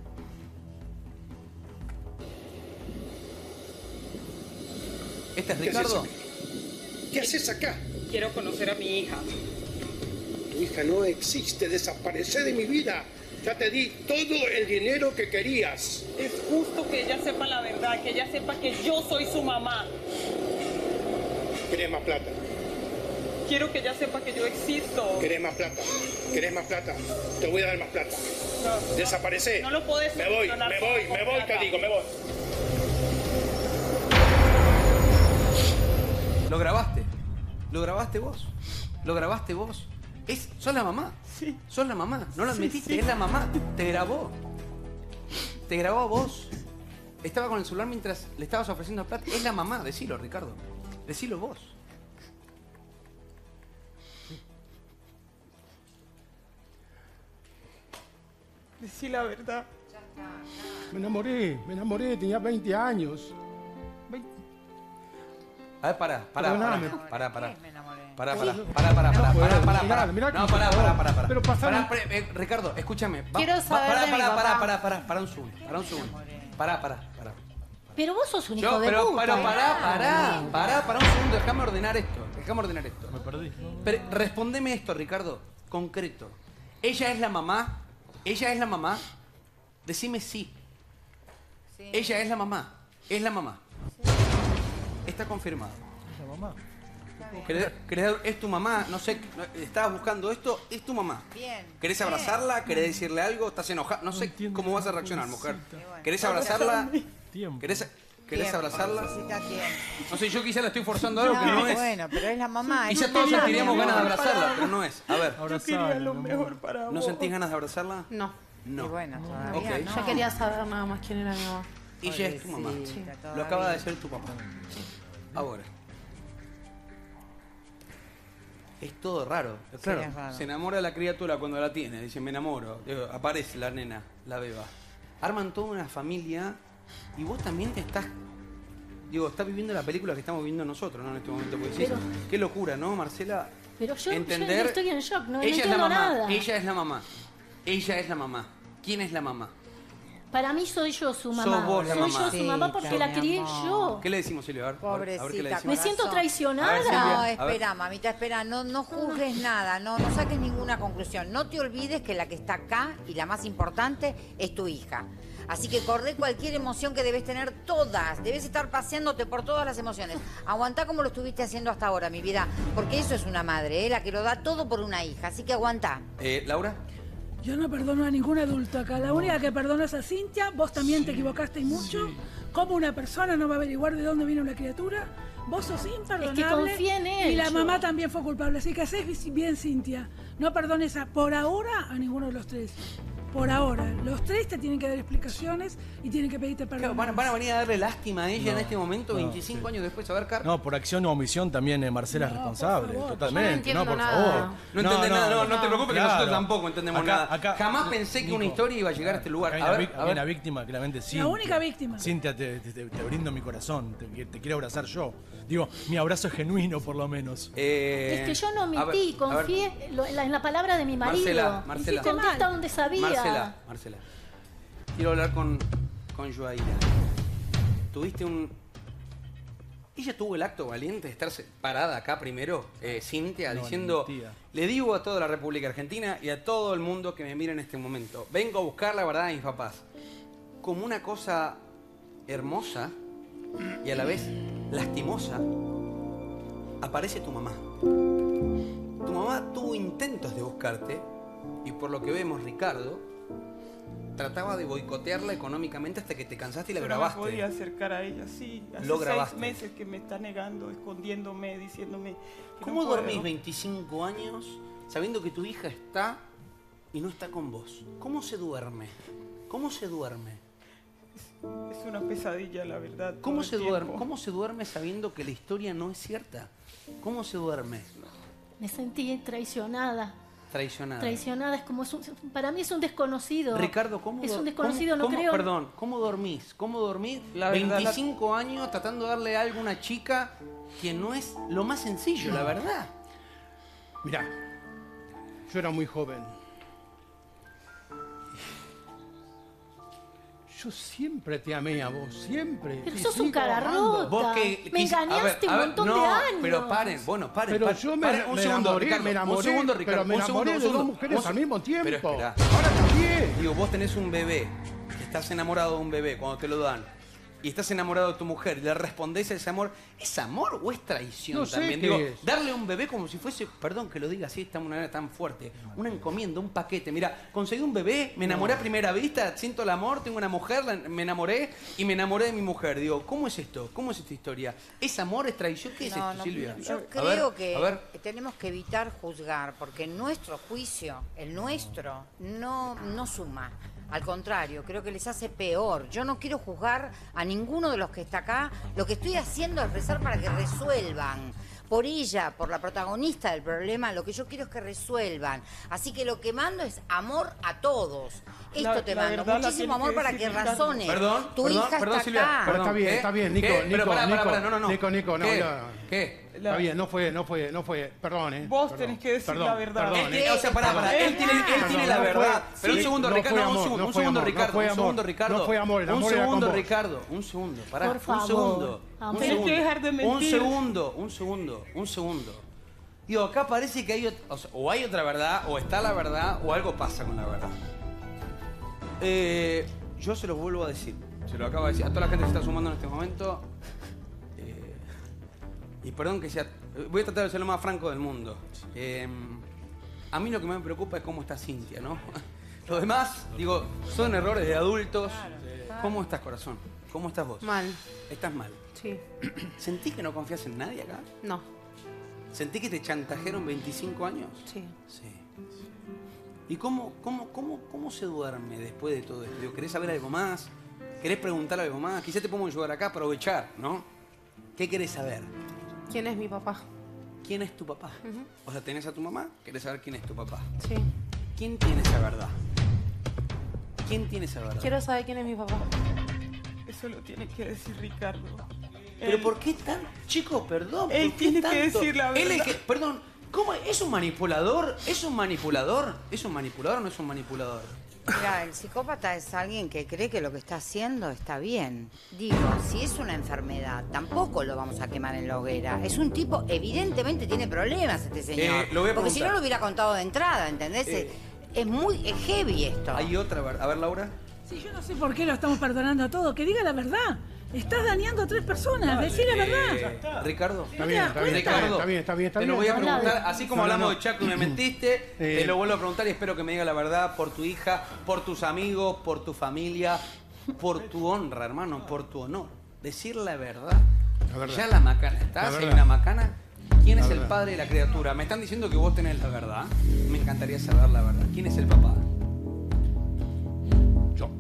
¿Este es Ricardo? ¿Qué haces acá? Quiero conocer a mi hija. Tu hija no existe, desaparece de mi vida. Ya te di todo el dinero que querías. Es justo que ella sepa la verdad, que ella sepa que yo soy su mamá. ¿Querés más plata? Quiero que ella sepa que yo existo. ¿Querés más plata? ¿Querés más plata? Te voy a dar más plata. No, Desaparece. no lo puedes Me voy, solucionar me con voy, plata. te digo, me voy. ¿Lo grabaste? ¿Lo grabaste vos? ¿Lo grabaste vos? ¿Sos la mamá? Sí. ¿Sos la mamá? No lo admitiste, sí. es la mamá. Te grabó. Te grabó a vos. Estaba con el celular mientras le estabas ofreciendo plata. Es la mamá, decilo, Ricardo. Decilo vos. Decí la verdad. Me enamoré, tenía 20 años. A ver, pará. Perdóname. Pará. Me enamoré. Pará. Mirá, No, por favor. pará. Pero pasaron... Ricardo, escúchame. Quiero saber de mi papá. Pará un segundo. Pará. Pero vos sos un hijo de Pero puta. pará un segundo. Déjame ordenar esto. Me perdí. Respondeme esto, Ricardo. Concreto. ¿Ella es la mamá? Decime sí. Ella es la mamá. Es la mamá. Está confirmado. ¿Es la mamá? ¿Es tu mamá? No sé, estabas buscando esto, es tu mamá. Bien. ¿Querés abrazarla? ¿Querés decirle algo? ¿Estás enojada? No sé entiendo cómo vas a una reaccionar, mujer. pobrecita. ¿Querés abrazarla? Tiempo. ¿Querés Tiempo. abrazarla? Necesita tiempo. No sé, yo quizá la estoy forzando a algo que no es. Bueno, pero es la mamá. Y es ya tu todos mamá, sentiríamos mi ganas de amor. abrazarla, pero no es. A ver, Yo quería lo mejor para vos. ¿no sentís ganas de abrazarla? No. No. Y bueno, todavía Ok. no. Yo quería saber nada más quién era mi mamá. Ella es tu mamá. Pobrecita, Lo todavía. acaba de decir tu papá. Ahora. Es todo raro. Claro, es raro. se enamora la criatura cuando la tiene. Dice, me enamoro. Aparece la nena, la beba. Arman toda una familia y vos también estás viviendo la película que estamos viviendo nosotros, ¿no? En este momento. Porque decís, qué locura, ¿no, Marcela? Pero yo Entender... estoy en shock, no Ella es la entiendo mamá. nada. Ella es la mamá. Ella es la mamá. ¿Quién es la mamá? Para mí soy yo su mamá. Sos vos la soy mamá. yo su mamá porque la crié yo. ¿Qué le decimos, Silvia? A ver, Pobrecita, a ver qué le decimos. Me siento traicionada. A ver, Silvia. No, A ver. espera, mamita, espera, no juzgues nada, no saques ninguna conclusión. No te olvides que la que está acá y la más importante es tu hija. Así que corre cualquier emoción que debes tener, todas. Debes estar paseándote por todas las emociones. Aguantá como lo estuviste haciendo hasta ahora, mi vida. Porque eso es una madre, la que lo da todo por una hija. Así que aguantá. ¿Laura? Yo no perdono a ningún adulto acá. La única que perdono es a Cintia. Vos también te equivocaste y mucho. ¿Cómo una persona no va a averiguar de dónde viene una criatura? Vos sos imperdonable. Es que confía en él. Y la yo. mamá también fue culpable. Así que hacés bien, Cintia. No perdones por ahora a ninguno de los tres. Por ahora. Los tres te tienen que dar explicaciones y tienen que pedirte perdón. Claro, van a venir a darle lástima a ella en este momento, 25 años después. A ver, Car. No, por acción o omisión también Marcela es responsable, totalmente. Yo no entiendo por nada. favor. No entendés nada, no te preocupes que claro. nosotros tampoco entendemos Acá- nada. Jamás pensé que Nico, una historia iba a llegar a este lugar. Hay A ver, una víctima, claramente, Cintia. única víctima. Cintia, te brindo mi corazón, te quiero abrazar yo. Digo, mi abrazo es genuino, por lo menos. Es que yo no omití, confié en la palabra de mi marido. Marcela. Y contesta donde sabía. Marcela. Quiero hablar con Joaira. Tuviste un... Ella tuvo el acto valiente de estar parada acá primero, Cintia, diciendo... Le digo a toda la República Argentina y a todo el mundo que me mire en este momento. Vengo a buscar la verdad de mis papás. Como una cosa hermosa y a la vez lastimosa, aparece tu mamá. Tu mamá tuvo intentos de buscarte y por lo que vemos, Ricardo trataba de boicotearla económicamente hasta que te cansaste y la Pero grabaste. me podía acercar a ella, sí. Hace Lo 6 grabaste. meses que me está negando, escondiéndome, diciéndome que ¿Cómo no puedo. dormís 25 años sabiendo que tu hija está y no está con vos? ¿Cómo se duerme? ¿Cómo se duerme? Es una pesadilla, la verdad. ¿Cómo todo se el duerme? tiempo. ¿Cómo se duerme sabiendo que la historia no es cierta? ¿Cómo se duerme? Me sentí traicionada. Traicionada. Traicionada es como para mí es un desconocido. Ricardo, ¿cómo es dor- un desconocido, cómo- no creo. Perdón, ¿cómo dormís? ¿Cómo dormís La verdad, 25 años tratando de darle algo a una chica que no es lo más sencillo, la verdad? Mirá, yo era muy joven. Yo siempre te amé a vos, siempre. Pero Te sos un sigo cara amando. rota. Vos que Me engañaste un montón de años. Pero paren, bueno, paren. Pero paren, yo me paren, un segundo, enamoré, Ricardo, me enamoré, un segundo, Ricardo, pero me un segundo, enamoré un de dos segundo, mujeres al mismo tiempo. Pero espera. Ahora también. Digo, vos tenés un bebé, estás enamorado de un bebé cuando te lo dan, y estás enamorado de tu mujer, y le respondés a ese amor, ¿es amor o es traición No sé también? qué Digo, es. darle a un bebé como si fuese, perdón que lo diga así, está de una manera tan fuerte, una encomienda, un paquete. Mira, conseguí un bebé, me enamoré a primera vista, siento el amor, tengo una mujer, me enamoré y me enamoré de mi mujer. Digo, ¿cómo es esto? ¿Cómo es esta historia? ¿Es amor, es traición? ¿Qué es esto, Silvia? Yo A ver, creo que a ver. tenemos que evitar juzgar, porque nuestro juicio, el nuestro, no suma. Al contrario, creo que les hace peor. Yo no quiero juzgar a ninguno de los que está acá. Lo que estoy haciendo es rezar para que resuelvan. Por ella, por la protagonista del problema, lo que yo quiero es que resuelvan. Así que lo que mando es amor a todos. Esto te la mando, verdad la muchísimo tiene amor que para decir que Ricardo. razones. Perdón, Tu perdón, hija perdón, está Silvia, acá. perdón. Está bien, ¿Qué? está bien, Nico, ¿Qué? Nico, Pero pará, Nico, no. Nico, no, ¿Qué? no. ¿Qué? Está bien, no fue, perdón, Vos perdón, tenés que decir perdón, la verdad. Perdón, O sea, pará, él tiene la no verdad. fue- Pero un sí, segundo, no Ricardo, fue no, amor, un no fue segundo, amor, Ricardo, no fue un segundo, amor, Ricardo. no fue amor, el Un amor era con segundo, vos. Ricardo, un segundo, pará, Por un favor. segundo. Amor. Un Tenés segundo. que dejar de mentir. Un segundo. Digo, acá parece que hay, o hay otra verdad, o está la verdad, o algo pasa con la verdad. Yo se los vuelvo a decir, se lo acabo de decir a toda la gente que se está sumando en este momento. Y perdón que sea, voy a tratar de ser lo más franco del mundo. A mí lo que me preocupa es cómo está Cintia, ¿no? Lo demás, digo, son errores de adultos. ¿Cómo estás, corazón? ¿Cómo estás vos? Mal. ¿Estás mal? Sí. ¿Sentís que no confías en nadie acá? No. ¿Sentís que te chantajearon 25 años? Sí. Sí. ¿Y cómo se duerme después de todo esto? Digo, ¿querés saber algo más? ¿Querés preguntar algo más? Quizás te podemos ayudar acá a aprovechar, ¿no? ¿Qué querés saber? ¿Quién es mi papá? ¿Quién es tu papá? O sea, tenés a tu mamá, querés saber quién es tu papá. Sí. ¿Quién tiene esa verdad? ¿Quién tiene esa verdad? Quiero saber quién es mi papá. Eso lo tiene que decir Ricardo. ¿Pero Él- por qué tan...? Chico, perdón. Él ¿por qué tiene que tanto? decir la Él es verdad. que... Perdón, ¿cómo? ¿Es un manipulador? ¿Es un manipulador? ¿Es un manipulador o no es un manipulador? Mira, el psicópata es alguien que cree que lo que está haciendo está bien. Digo, si es una enfermedad, tampoco lo vamos a quemar en la hoguera. Es un tipo, evidentemente tiene problemas este señor. Lo voy a porque si no preguntar. lo hubiera contado de entrada, ¿entendés? Es muy heavy esto. Hay otra, a ver, Laura. Sí, yo no sé por qué lo estamos perdonando a todos. Que diga la verdad. Estás dañando a 3 personas. Decí la verdad. Ricardo. Está bien, está bien, Ricardo, está bien. te lo voy a preguntar, así como No, hablamos no. de Chaco y me mentiste, te lo vuelvo a preguntar y espero que me diga la verdad por tu hija, por tus amigos, por tu familia, por tu honra, hermano, por tu honor. Decir la verdad. La verdad. Ya la macana está, La si hay verdad. una macana. ¿Quién La es el verdad. padre de la criatura? Me están diciendo que vos tenés la verdad. Me encantaría saber la verdad. ¿Quién es el papá? Yo.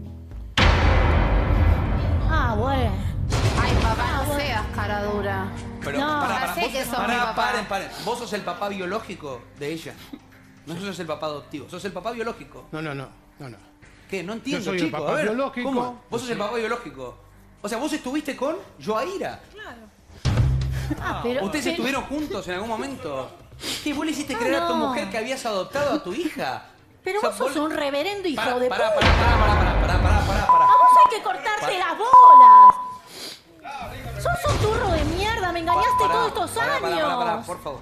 Ah, bueno. Ay, papá, no seas cara dura. Pero, No, pará, sé vos- que sos pará, mi papá. paren. Vos sos el papá biológico de ella. No sos el papá adoptivo, sos el papá biológico. No. ¿Qué? No entiendo, Yo soy el chico. papá A ver, biológico. ¿cómo? Vos sos el papá biológico. O sea, vos estuviste con Joaira. Ah, pero, ¿Ustedes pero- estuvieron juntos en algún momento? ¿Qué? ¿Vos le hiciste creer a tu no. mujer que habías adoptado a tu hija? pero O sea, vos sos un reverendo hijo Pará, de pará, puta. pará. A vos hay que cortarte las bolas. Sos un turro de mierda, me engañaste Pará, todos estos años. pará, por favor.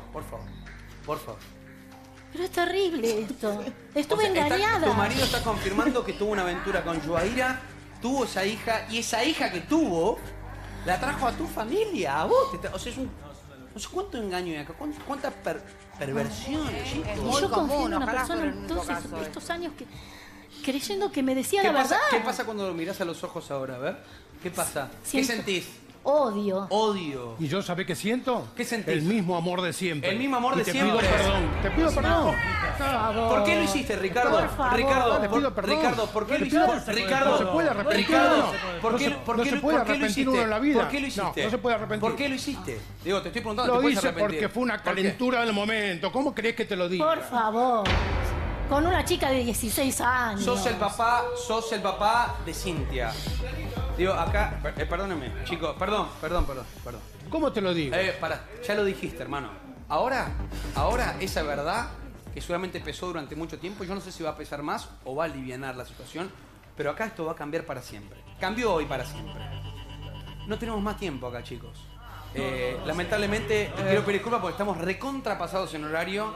Pero es terrible esto. Estuve O sea, engañada. tu marido está confirmando que tuvo una aventura con Joaira, tuvo esa hija, y esa hija que tuvo, la trajo a tu familia, a vos. O sea, es un... No sé cuánto engaño hay acá, cuánta perversión, chicos. Y Muy yo confié común, en una ojalá persona fuera el único todos caso estos años que creyendo que me decía ¿Qué la pasa, verdad. ¿Qué pasa cuando lo mirás a los ojos ahora? A ver, ¿qué pasa? ¿Qué Siento- sentís? Odio. Odio. ¿Y yo sabés qué siento? ¿Qué sentís? El mismo amor de siempre. El mismo amor Y de te siempre. Pido perdón. Te pido perdón. Por favor. ¿Por qué lo hiciste, Ricardo? Por favor. Ricardo, Te pido perdón. Ricardo, ¿por qué Te lo pido hiciste? perdón. Ricardo, No se puede arrepentir Ricardo, uno. ¿por No qué, se- por no qué- se puede por qué lo arrepentir hiciste? uno en la vida. ¿Por qué lo hiciste? No se puede arrepentir. ¿Por qué lo hiciste? Digo, te estoy preguntando, Lo ¿te puedes hice arrepentir? porque fue una ¿Por qué? calentura del momento. ¿Cómo crees que te lo diga? Por favor. Con una chica de 16 años. Sos el papá de Cintia. Digo, acá, perdónenme, chicos, perdón. ¿Cómo te lo digo? Pará, ya lo dijiste, hermano. Ahora, esa verdad, que seguramente pesó durante mucho tiempo, yo no sé si va a pesar más o va a alivianar la situación, pero acá esto va a cambiar para siempre. Cambió hoy para siempre. No tenemos más tiempo acá, chicos. Lamentablemente, quiero pedir disculpas porque estamos recontrapasados en horario.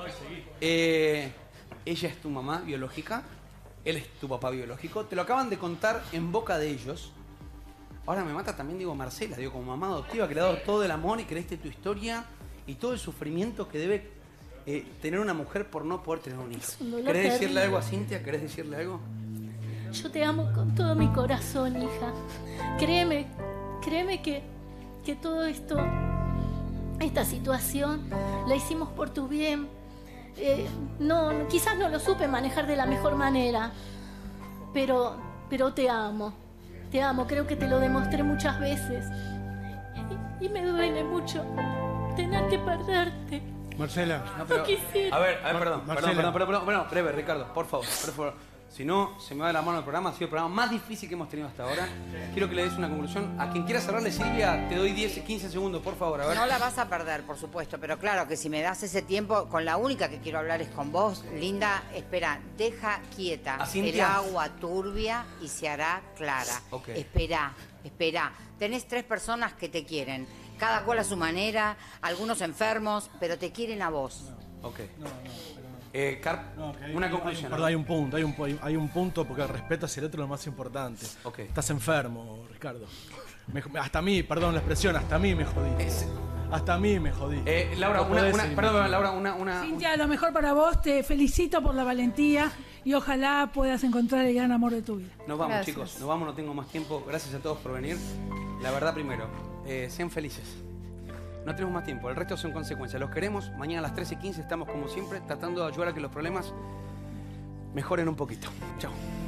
Ella es tu mamá biológica, él es tu papá biológico. Te lo acaban de contar en boca de ellos. Ahora me mata también, digo, Marcela, digo, como mamá adoptiva que le ha dado todo el amor y creíste tu historia y todo el sufrimiento que debe tener una mujer por no poder tener un hijo. un dolor ¿Querés decirle terrible. algo a Cintia? ¿Querés decirle algo? Yo te amo con todo mi corazón, hija. Créeme que todo esto, esta situación, la hicimos por tu bien. Quizás no lo supe manejar de la mejor manera, pero te amo. Te amo, creo que te lo demostré muchas veces. Y me duele mucho tener que perderte. Marcela. No quisiera. A ver, perdón, Marcela. perdón, breve, Ricardo, por favor. Si no, se me va de la mano el programa. Ha sido el programa más difícil que hemos tenido hasta ahora. Quiero que le des una conclusión. A quien quiera cerrarle, Silvia, te doy 10, 15 segundos, por favor. A ver. No la vas a perder, por supuesto, pero claro que si me das ese tiempo, con la única que quiero hablar es con vos, Linda, espera, deja quieta ¿A el Cintia? agua turbia y se hará clara. Ok. Espera. Tenés 3 personas que te quieren, cada cual a su manera, algunos enfermos, pero te quieren a vos. Ok. Carp, No, que una conclusión. Perdón, hay un punto porque el respeto hacia el otro es lo más importante. Ok. Estás enfermo, Ricardo. Hasta a mí, perdón la expresión, hasta a mí me jodí. Hasta a mí me jodí. Laura, No podés seguir perdón, mintiendo. Laura, una... Cintia, lo mejor para vos, te felicito por la valentía y ojalá puedas encontrar el gran amor de tu vida. Nos vamos, Gracias. chicos, nos vamos, no tengo más tiempo. Gracias a todos por venir. La verdad primero, sean felices. No tenemos más tiempo, el resto son consecuencias. Los queremos, mañana a las 13:15 estamos como siempre tratando de ayudar a que los problemas mejoren un poquito. Chao.